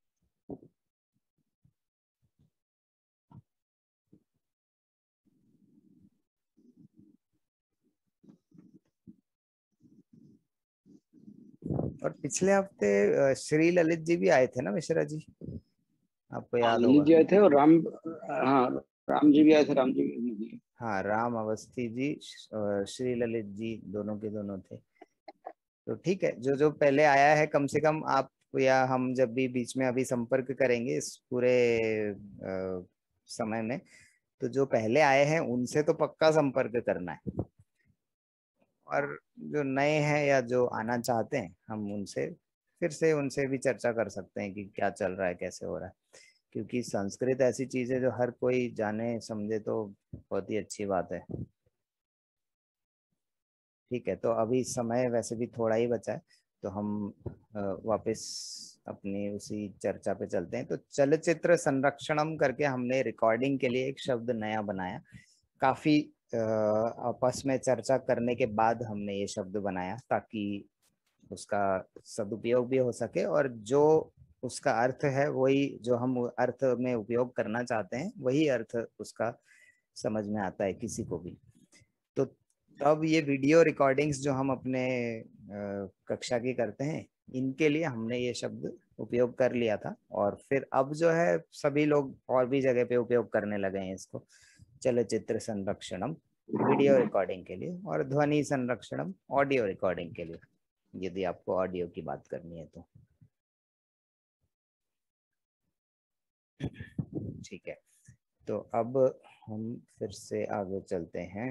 और पिछले हफ्ते श्री ललित जी भी आए थे ना मिश्रा जी, आपको याद होगा? ललित जी आए थे और राम, हाँ राम जी भी आए थे, राम जी भी। हाँ, राम अवस्थी जी और श्री ललित जी दोनों के दोनों थे। तो ठीक है, जो जो पहले आया है, कम से कम आप या हम जब भी बीच में अभी संपर्क करेंगे इस पूरे आ, समय में, तो जो पहले आए हैं उनसे तो पक्का संपर्क करना है, और जो नए हैं या जो आना चाहते हैं हम उनसे फिर से उनसे भी चर्चा कर सकते हैं कि क्या चल रहा है, कैसे हो रहा है, क्योंकि संस्कृत ऐसी चीज है जो हर कोई जाने समझे तो बहुत ही अच्छी बात है। ठीक है, तो अभी समय वैसे भी थोड़ा ही बचा है, तो हम वापस अपनी उसी चर्चा पे चलते हैं। तो चलचित्र संरक्षणम करके हमने रिकॉर्डिंग के लिए एक शब्द नया बनाया, काफी आपस में चर्चा करने के बाद हमने ये शब्द बनाया ताकि उसका सदुपयोग भी हो सके, और जो उसका अर्थ है वही, जो हम अर्थ में उपयोग करना चाहते हैं वही अर्थ उसका समझ में आता है किसी को भी। तो तब ये वीडियो रिकॉर्डिंग्स जो हम अपने कक्षा की करते हैं, इनके लिए हमने ये शब्द उपयोग कर लिया था, और फिर अब जो है सभी लोग और भी जगह पे उपयोग करने लगे हैं इसको, चलचित्र संरक्षणम वीडियो रिकॉर्डिंग के लिए, और ध्वनि संरक्षणम ऑडियो रिकॉर्डिंग के लिए, यदि आपको ऑडियो की बात करनी है तो। ठीक है, तो अब हम फिर से आगे चलते हैं।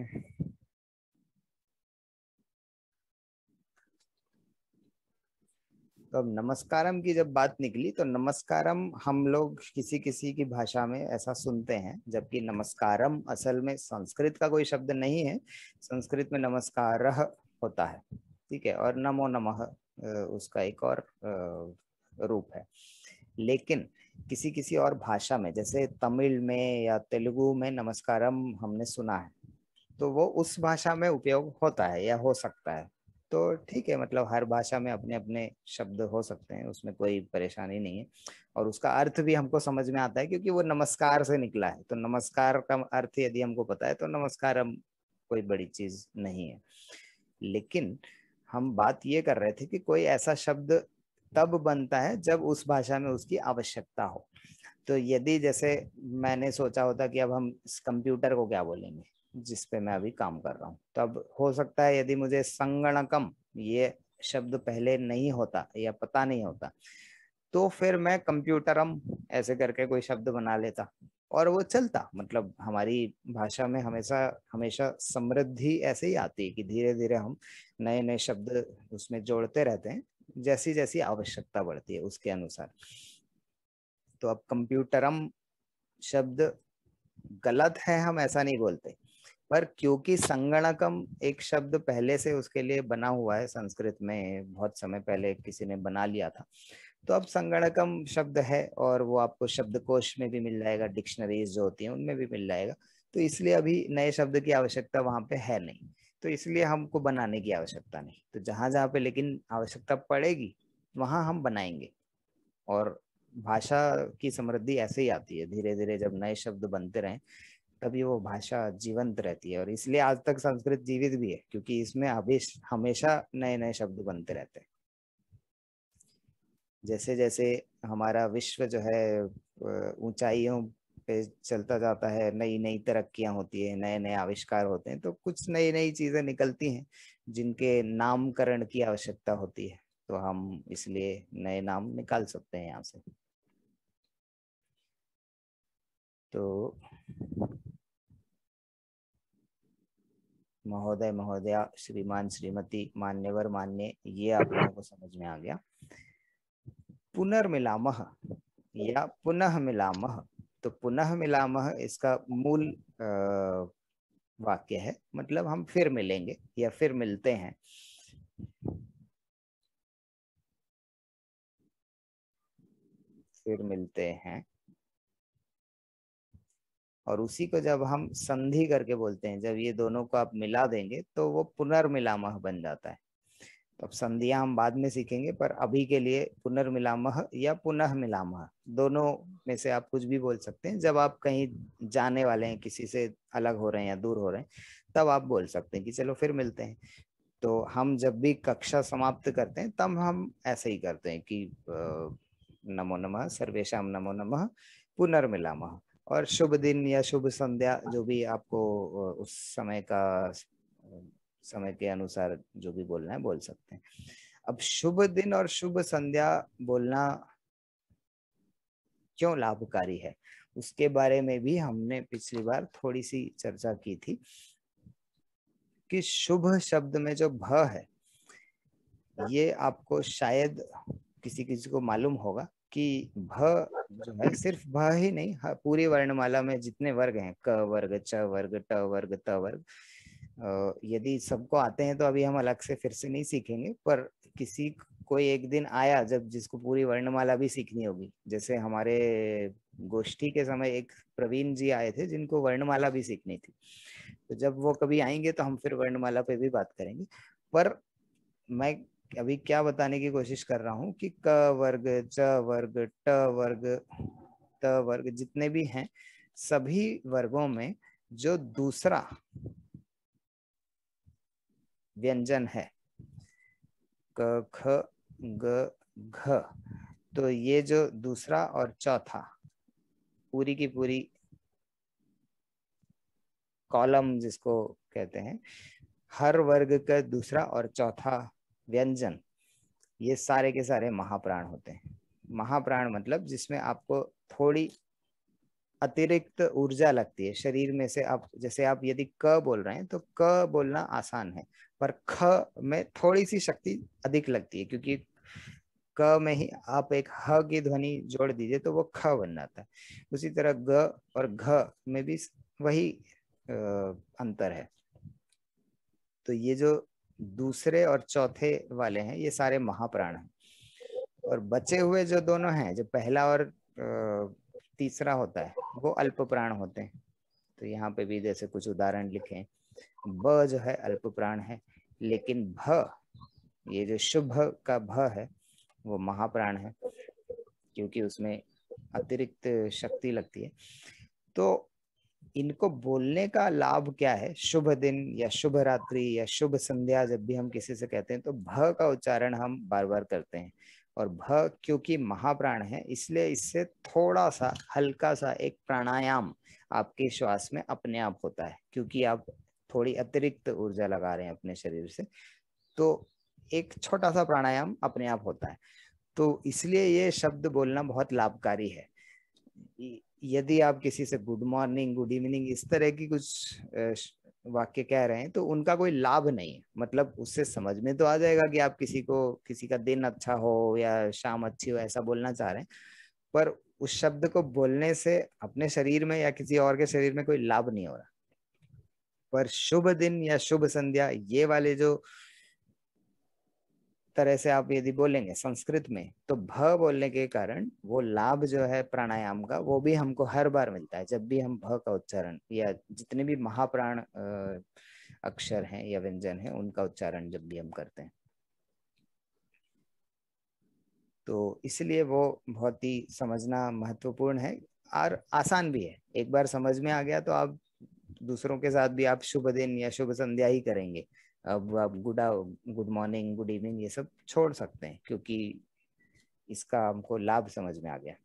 तो अब नमस्कारम की जब बात निकली, तो नमस्कारम हम लोग किसी किसी की भाषा में ऐसा सुनते हैं, जबकि नमस्कारम असल में संस्कृत का कोई शब्द नहीं है। संस्कृत में नमस्कारः होता है, ठीक है, और नमो नमः उसका एक और रूप है। लेकिन किसी किसी और भाषा में, जैसे तमिल में या तेलुगु में नमस्कारम हमने सुना है, तो वो उस भाषा में उपयोग होता है या हो सकता है। तो ठीक है, मतलब हर भाषा में अपने अपने शब्द हो सकते हैं, उसमें कोई परेशानी नहीं है, और उसका अर्थ भी हमको समझ में आता है क्योंकि वो नमस्कार से निकला है। तो नमस्कार का अर्थ यदि हमको पता है तो नमस्कारम कोई बड़ी चीज नहीं है। लेकिन हम बात ये कर रहे थे कि कोई ऐसा शब्द तब बनता है जब उस भाषा में उसकी आवश्यकता हो। तो यदि जैसे मैंने सोचा होता कि अब हम इस कंप्यूटर को क्या बोलेंगे जिस पे मैं अभी काम कर रहा हूँ, तो अब हो सकता है यदि मुझे संगणकम ये शब्द पहले नहीं होता या पता नहीं होता, तो फिर मैं कंप्यूटरम ऐसे करके कोई शब्द बना लेता और वो चलता। मतलब हमारी भाषा में हमेशा हमेशा समृद्धि ऐसे ही आती है कि धीरे धीरे हम नए नए शब्द उसमें जोड़ते रहते हैं, जैसी जैसी आवश्यकता बढ़ती है उसके अनुसार। तो अब कंप्यूटरम शब्द गलत है, हम ऐसा नहीं बोलते, पर क्योंकि संगणकम एक शब्द पहले से उसके लिए बना हुआ है, संस्कृत में बहुत समय पहले किसी ने बना लिया था, तो अब संगणकम शब्द है और वो आपको शब्दकोश में भी मिल जाएगा, डिक्शनरीज जो होती हैं उनमें भी मिल जाएगा। तो इसलिए अभी नए शब्द की आवश्यकता वहां पे है नहीं, तो इसलिए हमको बनाने की आवश्यकता नहीं। तो जहां जहां पे लेकिन आवश्यकता पड़ेगी वहां हम बनाएंगे। और भाषा की समृद्धि ऐसे ही आती है, धीरे धीरे जब नए शब्द बनते रहें तभी वो भाषा जीवंत रहती है। और इसलिए आज तक संस्कृत जीवित भी है, क्योंकि इसमें हमेशा हमेशा नए नए शब्द बनते रहते हैं। जैसे जैसे हमारा विश्व जो है ऊंचाइयों पे चलता जाता है, नई नई तरक्कियां होती है, नए नए आविष्कार होते हैं, तो कुछ नई नई चीजें निकलती हैं जिनके नामकरण की आवश्यकता होती है। तो हम इसलिए नए नाम निकाल सकते हैं यहाँ से। तो महोदय महोदया, श्रीमान श्रीमती, मान्यवर मान्य, ये आप लोगों को समझ में आ गया। पुनर्मिलामः या पुनः मिलामः, तो पुनः मिलामः इसका मूल वाक्य है, मतलब हम फिर मिलेंगे या फिर मिलते हैं। फिर मिलते हैं। और उसी को जब हम संधि करके बोलते हैं, जब ये दोनों को आप मिला देंगे तो वो पुनर्मिलामः बन जाता है। तो अब संधियां हम बाद में सीखेंगे, पर अभी के लिए पुनर्मिलामः या पुनः मिलामः, दोनों में से आप कुछ भी बोल सकते हैं। जब आप कहीं जाने वाले हैं, किसी से अलग हो रहे हैं या दूर हो रहे हैं, तब आप बोल सकते हैं कि चलो फिर मिलते हैं। तो हम जब भी कक्षा समाप्त करते हैं तब हम ऐसे ही करते हैं कि नमो नमः, सर्वेशाम नमो नमः, पुनर्मिलामः। और शुभ दिन या शुभ संध्या, जो भी आपको उस समय का समय के अनुसार जो भी बोलना है बोल सकते हैं। अब शुभ दिन और शुभ संध्या बोलना क्यों लाभकारी है, उसके बारे में भी हमने पिछली बार थोड़ी सी चर्चा की थी कि शुभ शब्द में जो भ है, ये आपको शायद किसी किसी को मालूम होगा कि भ जो है सिर्फ भ ही नहीं, पूरी वर्णमाला में जितने वर्ग हैं, क वर्ग, च वर्ग, ट वर्ग, त वर्ग, यदि सबको आते हैं तो अभी हम अलग से फिर से नहीं सीखेंगे, पर किसी कोई एक दिन आया जब जिसको पूरी वर्णमाला भी सीखनी होगी। जैसे हमारे गोष्ठी के समय एक प्रवीण जी आए थे जिनको वर्णमाला भी सीखनी थी, तो जब वो कभी आएंगे तो हम फिर वर्णमाला पे भी बात करेंगे। पर मैं अभी क्या बताने की कोशिश कर रहा हूँ कि क वर्ग, च वर्ग, ट वर्ग, त वर्ग, जितने भी हैं, सभी वर्गों में जो दूसरा व्यंजन है, क, ख, ग, घ, तो ये जो दूसरा और चौथा, पूरी की पूरी कॉलम जिसको कहते हैं, हर वर्ग का दूसरा और चौथा व्यंजन, ये सारे के सारे महाप्राण होते हैं। महाप्राण मतलब जिसमें आपको थोड़ी अतिरिक्त ऊर्जा लगती है शरीर में से। आप जैसे आप यदि क बोल रहे हैं तो क बोलना आसान है, पर ख में थोड़ी सी शक्ति अधिक लगती है, क्योंकि क में ही आप एक ह की ध्वनि जोड़ दीजिए तो वो ख बन जाता है। उसी तरह ग और घ में भी वही अंतर है। तो ये जो दूसरे और चौथे वाले हैं, ये सारे महाप्राण हैं। और बचे हुए जो दोनों हैं, जो पहला और तीसरा होता है, वो अल्प प्राण होते हैं। तो यहाँ पे भी जैसे कुछ उदाहरण लिखे, ब जो है अल्प प्राण है, लेकिन भ, ये जो शुभ का भ है, वो महाप्राण है, क्योंकि उसमें अतिरिक्त शक्ति लगती है। तो इनको बोलने का लाभ क्या है? शुभ दिन या शुभ रात्रि या शुभ संध्या जब भी हम किसी से कहते हैं तो भ का उच्चारण हम बार बार करते हैं। और भ क्योंकि महाप्राण है, इसलिए इससे थोड़ा सा हल्का सा एक प्राणायाम आपके श्वास में अपने आप होता है, क्योंकि आप थोड़ी अतिरिक्त ऊर्जा लगा रहे हैं अपने शरीर से, तो एक छोटा सा प्राणायाम अपने आप होता है। तो इसलिए ये शब्द बोलना बहुत लाभकारी है। यदि आप किसी से गुड मॉर्निंग, गुड इवनिंग, इस तरह की कुछ वाक्य कह रहे हैं तो उनका कोई लाभ नहीं है। मतलब उससे समझ में तो आ जाएगा कि आप किसी को, किसी का दिन अच्छा हो या शाम अच्छी हो, ऐसा बोलना चाह रहे हैं, पर उस शब्द को बोलने से अपने शरीर में या किसी और के शरीर में कोई लाभ नहीं हो रहा। पर शुभ दिन या शुभ संध्या, ये वाले जो तरह से आप यदि बोलेंगे संस्कृत में तो भ बोलने के कारण वो लाभ जो है प्राणायाम का वो भी हमको हर बार मिलता है। जब भी हम भ का उच्चारण या जितने भी महाप्राण अक्षर हैं या व्यंजन हैं उनका उच्चारण जब भी हम करते हैं तो इसलिए वो बहुत ही समझना महत्वपूर्ण है और आसान भी है। एक बार समझ में आ गया तो आप दूसरों के साथ भी आप शुभ दिन या शुभ संध्या ही करेंगे। अब आप good good morning good evening ये सब छोड़ सकते हैं क्योंकि इसका हमको लाभ समझ में आ गया।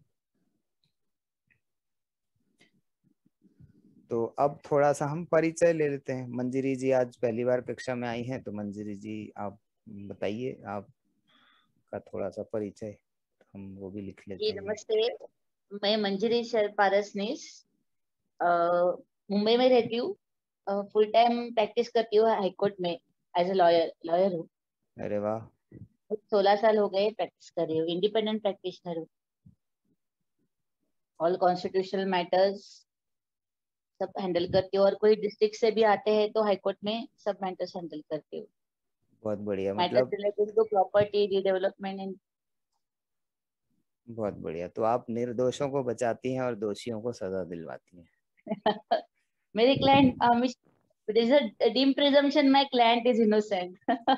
तो अब थोड़ा सा हम परिचय ले लेते हैं। मंजरी जी आज पहली बार कक्षा में आई हैं तो मंजरी जी आप बताइए आपका थोड़ा सा परिचय, हम वो भी लिख लेते जी हैं। नमस्ते, मैं मंजरी पारसनीस मुंबई में रहती हूँ। फुल टाइम प्रैक्टिस करती हूँ हाईकोर्ट में एज ए लॉयर लॉयर हूँ। अरे वाह, सोलह साल हो गए प्रैक्टिस कर रही हूँ। इंडिपेंडेंट प्रैक्टिशनर हूँ। ऑल कॉन्स्टिट्यूशनल मैटर्स सब हैंडल करती हूँ और कोई डिस्ट्रिक्ट से भी आते हैं तो हाईकोर्ट में सब मैटर्स हैंडल करती हूँ। बहुत बढ़िया। मैटर्स मतलब related to property redevelopment and बहुत बढ़िया। तो आप निर्दोषों को बचाती हैं और दोषियों को सजा दिलवाती हैं। मेरे client there is a deep presumption my client is innocent.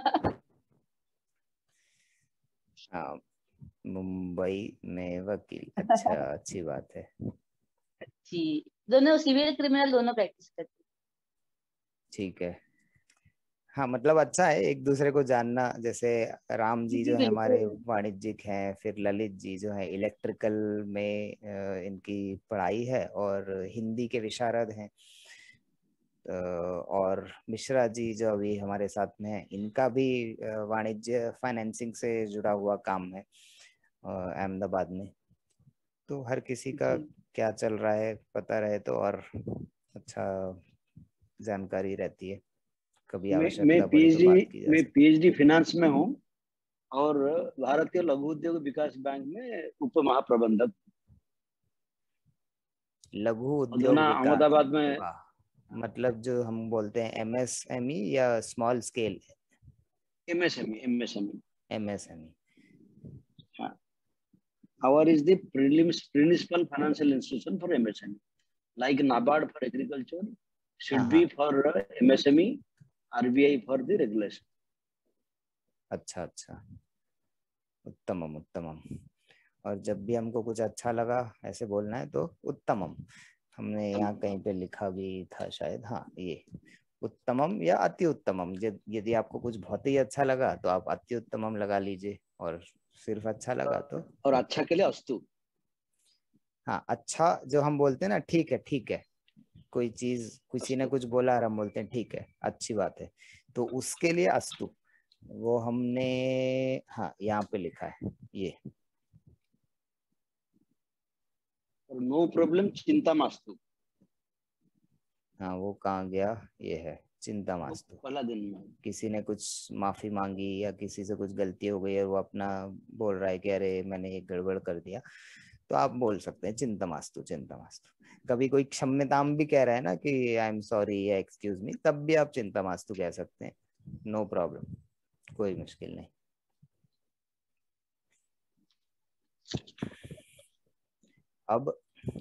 हाँ, मुंबई में वकील, अच्छा अच्छी बात है। जी, दोनों सिविल क्रिमिनल दोनों प्रैक्टिस करते हैं। ठीक है, हाँ मतलब अच्छा है एक दूसरे को जानना। जैसे राम जी जो है हमारे वाणिज्यिक हैं, फिर ललित जी जो है इलेक्ट्रिकल में इनकी पढ़ाई है और हिंदी के विशारद हैं, और मिश्रा जी जो अभी हमारे साथ में है इनका भी वाणिज्य फाइनेंसिंग से जुड़ा हुआ काम है अहमदाबाद में। तो हर किसी का क्या चल रहा है पता रहे तो और अच्छा जानकारी रहती है। कभी आवश्यकता पड़ी तो बात की जा मैं सकती। पीएचडी फाइनेंस में हूँ और भारतीय लघु उद्योग विकास बैंक में उप महाप्रबंधक। लघु उद्योग अधुना विकास, अहमदाबाद में, मतलब जो हम बोलते हैं एमएसएमई या small scale? MSME MSME MSME. हाँ, our is the prelims principal financial institution for M S M E, like NABARD for agriculture should be for M S M E, R B I for the regulation. अच्छा अच्छा, उत्तमम उत्तमम। और जब भी हमको कुछ अच्छा लगा ऐसे बोलना है तो उत्तमम। हमने यहाँ कहीं पे लिखा भी था शायद, हाँ ये उत्तमम या अति उत्तमम। यदि आपको कुछ बहुत ही अच्छा लगा तो आप अति उत्तमम लगा लीजिए, और सिर्फ अच्छा लगा तो और अच्छा के लिए अस्तु। हाँ, अच्छा जो हम बोलते हैं ना, ठीक है ठीक है, कोई चीज किसी ने कुछ बोला और हम बोलते हैं ठीक है अच्छी बात है, तो उसके लिए अस्तु। वो हमने हाँ यहाँ पे लिखा है ये। और नो प्रॉब्लम चिंता मास्तु। हाँ वो कहाँ गया, ये है चिंता मास्तु। पहला दिन में किसी ने कुछ माफी मांगी या किसी से कुछ गलती हो गई और वो अपना बोल रहा है कि अरे मैंने ये गड़बड़ कर दिया, तो आप बोल सकते हैं चिंता मास्तु चिंता मास्तु। कभी कोई क्षम्यताम भी कह रहा है ना कि आई एम सॉरी या एक्सक्यूज मी, तब भी आप चिंता मास्तु कह सकते हैं, नो प्रॉब्लम, कोई मुश्किल नहीं। अब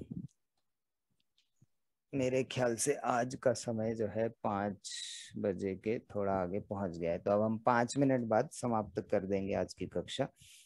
मेरे ख्याल से आज का समय जो है पाँच बजे के थोड़ा आगे पहुंच गया है, तो अब हम पाँच मिनट बाद समाप्त कर देंगे आज की कक्षा।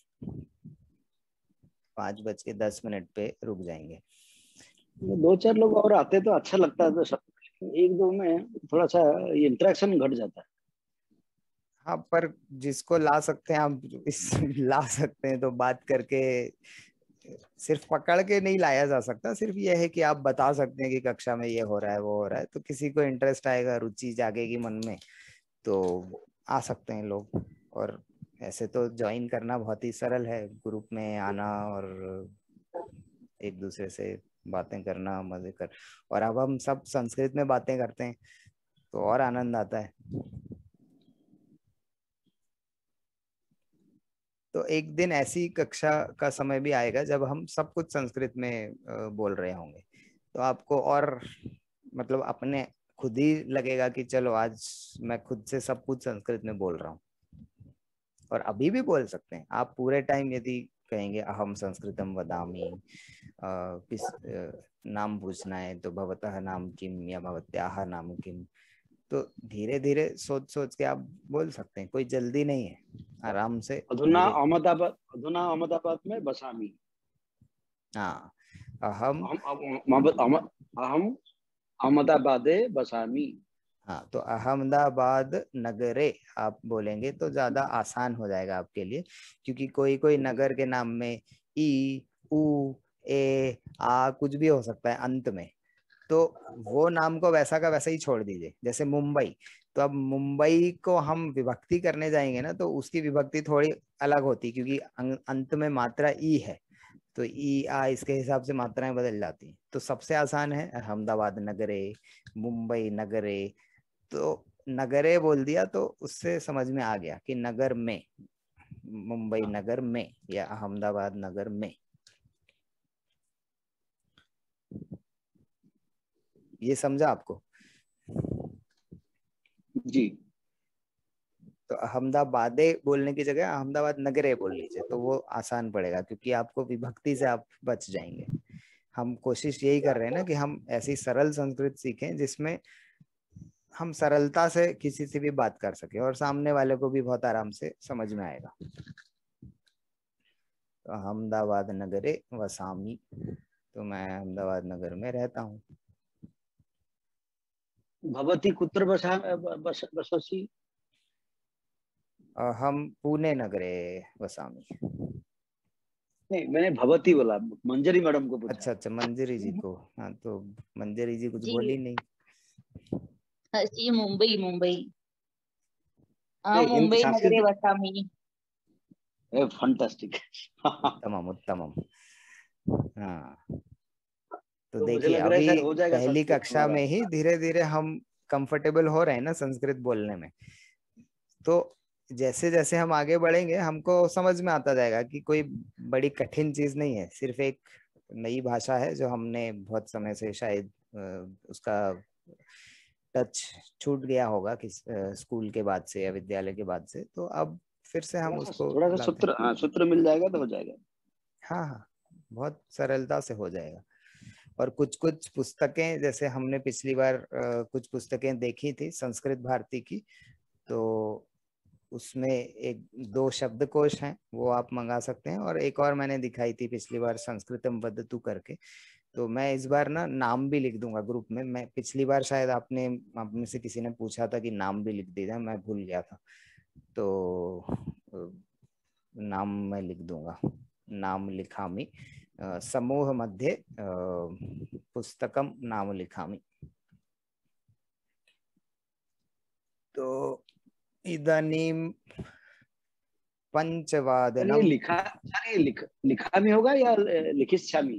पाँच बज के दस मिनट पे रुक जाएंगे। दो चार लोग और आते तो अच्छा लगता है, तो सब एक दो में थोड़ा सा इंटरेक्शन घट जाता है। हाँ, पर जिसको ला सकते हैं आप इस ला सकते हैं, तो बात करके सिर्फ पकड़ के नहीं लाया जा सकता। सिर्फ ये है कि आप बता सकते हैं कि कक्षा में ये हो रहा है वो हो रहा है, तो किसी को इंटरेस्ट आएगा, रुचि जागेगी मन में, तो आ सकते हैं लोग। और ऐसे तो ज्वाइन करना बहुत ही सरल है, ग्रुप में आना और एक दूसरे से बातें करना, मजे कर। और अब हम सब संस्कृत में बातें करते हैं तो और आनंद आता है। तो एक दिन ऐसी कक्षा का समय भी आएगा जब हम सब कुछ संस्कृत में बोल रहे होंगे, तो आपको और मतलब अपने खुद ही लगेगा कि चलो आज मैं खुद से सब कुछ संस्कृत में बोल रहा हूँ। और अभी भी बोल सकते हैं आप पूरे टाइम। यदि कहेंगे अहम संस्कृतम वदामि, किस आ, नाम पूछना है तो भवतः नाम किम या भवत्याः नाम किम, तो धीरे धीरे सोच सोच के आप बोल सकते हैं, कोई जल्दी नहीं है, आराम से अधुना धीरे। अहमदाबाद अधुना अहमदाबाद में बसामी। हाँ, अहम, अहम अहम अहम अहमदाबादे बसामी। हाँ तो अहमदाबाद नगरे आप बोलेंगे तो ज्यादा आसान हो जाएगा आपके लिए, क्योंकि कोई कोई नगर के नाम में ई, उ, ए, आ कुछ भी हो सकता है अंत में, तो वो नाम को वैसा का वैसा ही छोड़ दीजिए। जैसे मुंबई, तो अब मुंबई को हम विभक्ति करने जाएंगे ना, तो उसकी विभक्ति थोड़ी अलग होती, क्योंकि अंत में मात्रा ई है, तो ई आ इसके हिसाब से मात्राएं बदल जाती हैं। तो सबसे आसान है अहमदाबाद नगरे, मुंबई नगरे। तो नगरे बोल दिया तो उससे समझ में आ गया कि नगर में, मुंबई नगर में या अहमदाबाद नगर में। ये समझा आपको? जी। तो अहमदाबादे बोलने की जगह अहमदाबाद नगरे बोल लीजिए, तो वो आसान पड़ेगा, क्योंकि आपको विभक्ति से आप बच जाएंगे। हम कोशिश यही कर रहे हैं ना कि हम ऐसी सरल संस्कृत सीखें जिसमें हम सरलता से किसी से भी बात कर सके और सामने वाले को भी बहुत आराम से समझ में आएगा। तो अहमदाबाद नगरे वसामी, तो मैं अहमदाबाद नगर में रहता हूँ। भवती कुत्र बसा बस, बससी? हम पुणे नगरे वसामी। नहीं, मैंने भवती बोला, मंजरी मैडम को पूछा। अच्छा अच्छा, मंजरी जी को। हाँ, तो मंजरी जी कुछ जी बोली नहीं। जी मुंबई मुंबई हाँ नहीं, हिंदी मुंबई नगरे संस्कृत वसामी। फंटास्टिक। उत्तमम उत्तमम। हाँ, तो तो मुझे देखिए लग रहा है अभी शायद हो जाएगा पहली संस्कृत कक्षा हमारा। में ही धीरे धीरे हम कंफर्टेबल हो रहे हैं ना संस्कृत बोलने में। तो जैसे जैसे हम आगे बढ़ेंगे हमको समझ में आता जाएगा कि कोई बड़ी कठिन चीज नहीं है, सिर्फ एक नई भाषा है जो हमने बहुत समय से शायद उसका टच छूट गया होगा किस स्कूल के बाद से या विद्यालय के बाद से, तो अब फिर से हम थोड़ा सा उसको थोड़ा सा लाते हैं। सूत्र, हाँ सूत्र मिल जाएगा तो हो जाएगा। हाँ हाँ, बहुत सरलता से हो जाएगा। और कुछ कुछ पुस्तकें, जैसे हमने पिछली बार आ, कुछ पुस्तकें देखी थी संस्कृत भारती की, तो उसमें एक दो शब्दकोश हैं, वो आप मंगा सकते हैं। और एक और मैंने दिखाई थी पिछली बार, संस्कृतम वदतु करके, तो मैं इस बार ना नाम भी लिख दूंगा ग्रुप में। मैं पिछली बार शायद आपने, आप में से किसी ने पूछा था कि नाम भी लिख दीजिए, मैं भूल गया था, तो नाम मैं लिख दूंगा। नाम लिखामि, समूह मध्ये पुस्तकम नाम लिखामि। तो इदानीं पंचवादनम। ये लिखा, सर ये लिख, लिखा भी होगा या लिखिष्यामि?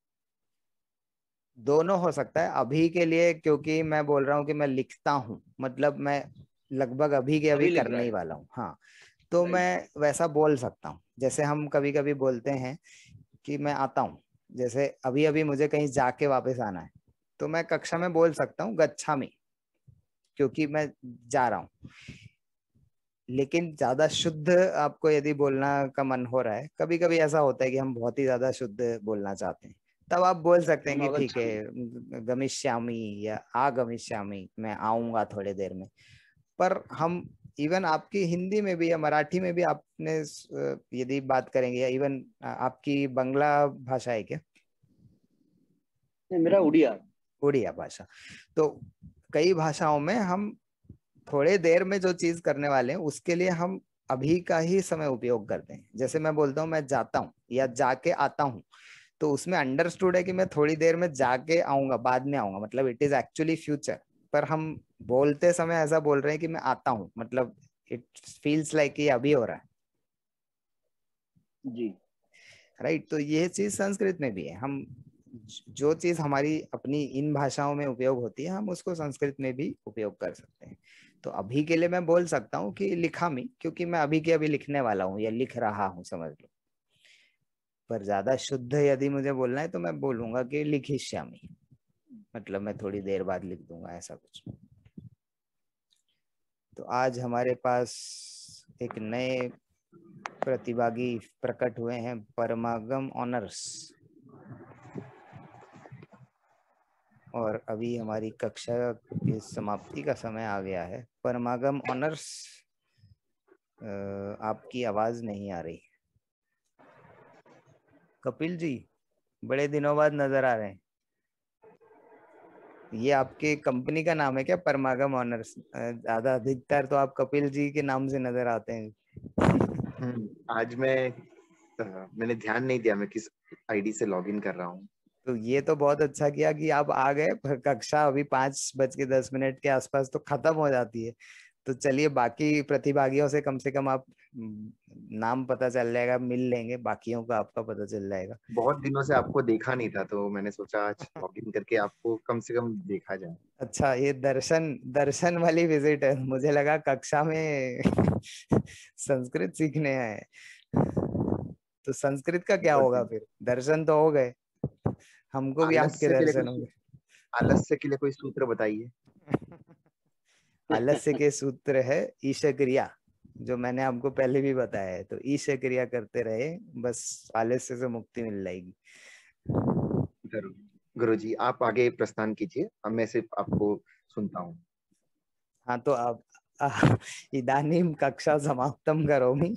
दोनों हो सकता है अभी के लिए, क्योंकि मैं बोल रहा हूँ कि मैं लिखता हूँ, मतलब मैं लगभग अभी के अभी अभी लिख रहा करने ही है। वाला हूँ। हाँ, तो राइट। मैं वैसा बोल सकता हूँ। जैसे हम कभी कभी बोलते हैं कि मैं आता हूँ, जैसे अभी अभी मुझे कहीं जाके वापस आना है, तो मैं कक्षा में बोल सकता हूँ गच्छामि, क्योंकि मैं जा रहा हूँ। लेकिन ज्यादा शुद्ध आपको यदि बोलना का मन हो रहा है, कभी कभी ऐसा होता है कि हम बहुत ही ज्यादा शुद्ध बोलना चाहते हैं, तब आप बोल सकते हैं हम कि अगर ठीक है गमिष्यामि या आगमिष्यामि, मैं आऊंगा थोड़ी देर में। पर हम इवन आपकी हिंदी में भी या मराठी में भी आपने यदि बात करेंगे, या इवन आपकी बांग्ला भाषा है क्या? मेरा उड़िया। उड़िया भाषा। तो कई भाषाओं में हम थोड़े देर में जो चीज करने वाले हैं उसके लिए हम अभी का ही समय उपयोग करते हैं। जैसे मैं बोलता हूँ मैं जाता हूँ या जाके आता हूँ, तो उसमें अंडरस्टूड है कि मैं थोड़ी देर में जाके आऊंगा, बाद में आऊंगा, मतलब इट इज एक्चुअली फ्यूचर। पर हम बोलते समय ऐसा बोल रहे हैं कि मैं आता हूँ, मतलब इट फील्स लाइक कि अभी हो रहा है। जी। राइट। तो ये चीज संस्कृत में भी है। हम जो चीज हमारी अपनी इन भाषाओं में उपयोग होती है, हम उसको संस्कृत में भी उपयोग कर सकते हैं। तो अभी के लिए मैं बोल सकता हूँ कि लिखामि, क्योंकि मैं अभी के अभी लिखने वाला हूँ या लिख रहा हूँ, समझ लो। पर ज्यादा शुद्ध यदि मुझे बोलना है तो मैं बोलूंगा कि लिखिष्यामि, मतलब मैं थोड़ी देर बाद लिख दूंगा, ऐसा कुछ। तो आज हमारे पास एक नए प्रतिभागी प्रकट हुए हैं। परमागम ऑनर्स, और अभी हमारी कक्षा की समाप्ति का समय आ गया है। परमागम ऑनर्स, आपकी आवाज नहीं आ रही। कपिल जी, बड़े दिनों बाद नजर आ रहे हैं। ये आपके कंपनी का नाम है क्या, परमागम ऑनर्स? ज्यादा अधिकतर तो आप कपिल जी के नाम से नजर आते हैं। आज मैं मैंने ध्यान नहीं दिया मैं किस आईडी से लॉगिन कर रहा हूँ। तो ये तो बहुत अच्छा किया कि आप आ गए। कक्षा अभी पाँच बज के दस मिनट के आसपास तो खत्म हो जाती है। तो चलिए, बाकी प्रतिभागियों से कम से कम आप नाम पता चल जाएगा, मिल लेंगे, बाकियों का आपका पता चल जाएगा। बहुत दिनों से आपको देखा नहीं था तो मैंने सोचा आज लॉगिन करके आपको कम से कम देखा जाए। अच्छा, ये दर्शन दर्शन वाली विजिट है। मुझे लगा कक्षा में संस्कृत सीखने आए। तो संस्कृत का क्या होगा फिर? दर्शन तो हो गए, हमको भी आपके दर्शन होंगे। आलस्य के लिए कोई सूत्र बताइए। आलस्य के सूत्र है ईश क्रिया, जो मैंने आपको पहले भी बताया है। तो ईश क्रिया करते रहे, बस आलस्य से मुक्ति मिल जाएगी। जरूर गुरुजी, आप आगे प्रस्थान कीजिए, अब मैं सिर्फ आपको सुनता हूँ। हाँ, तो आप इदानीं कक्षा समाप्तं करोमि।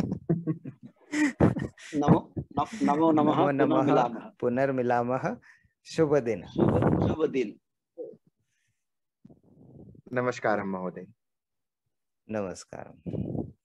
नमो नमो नमः, पुनर्मिलामः पुनर्मिलामः। शुभ दिन। शुभ दिन। नमस्कार महोदय। नमस्कार।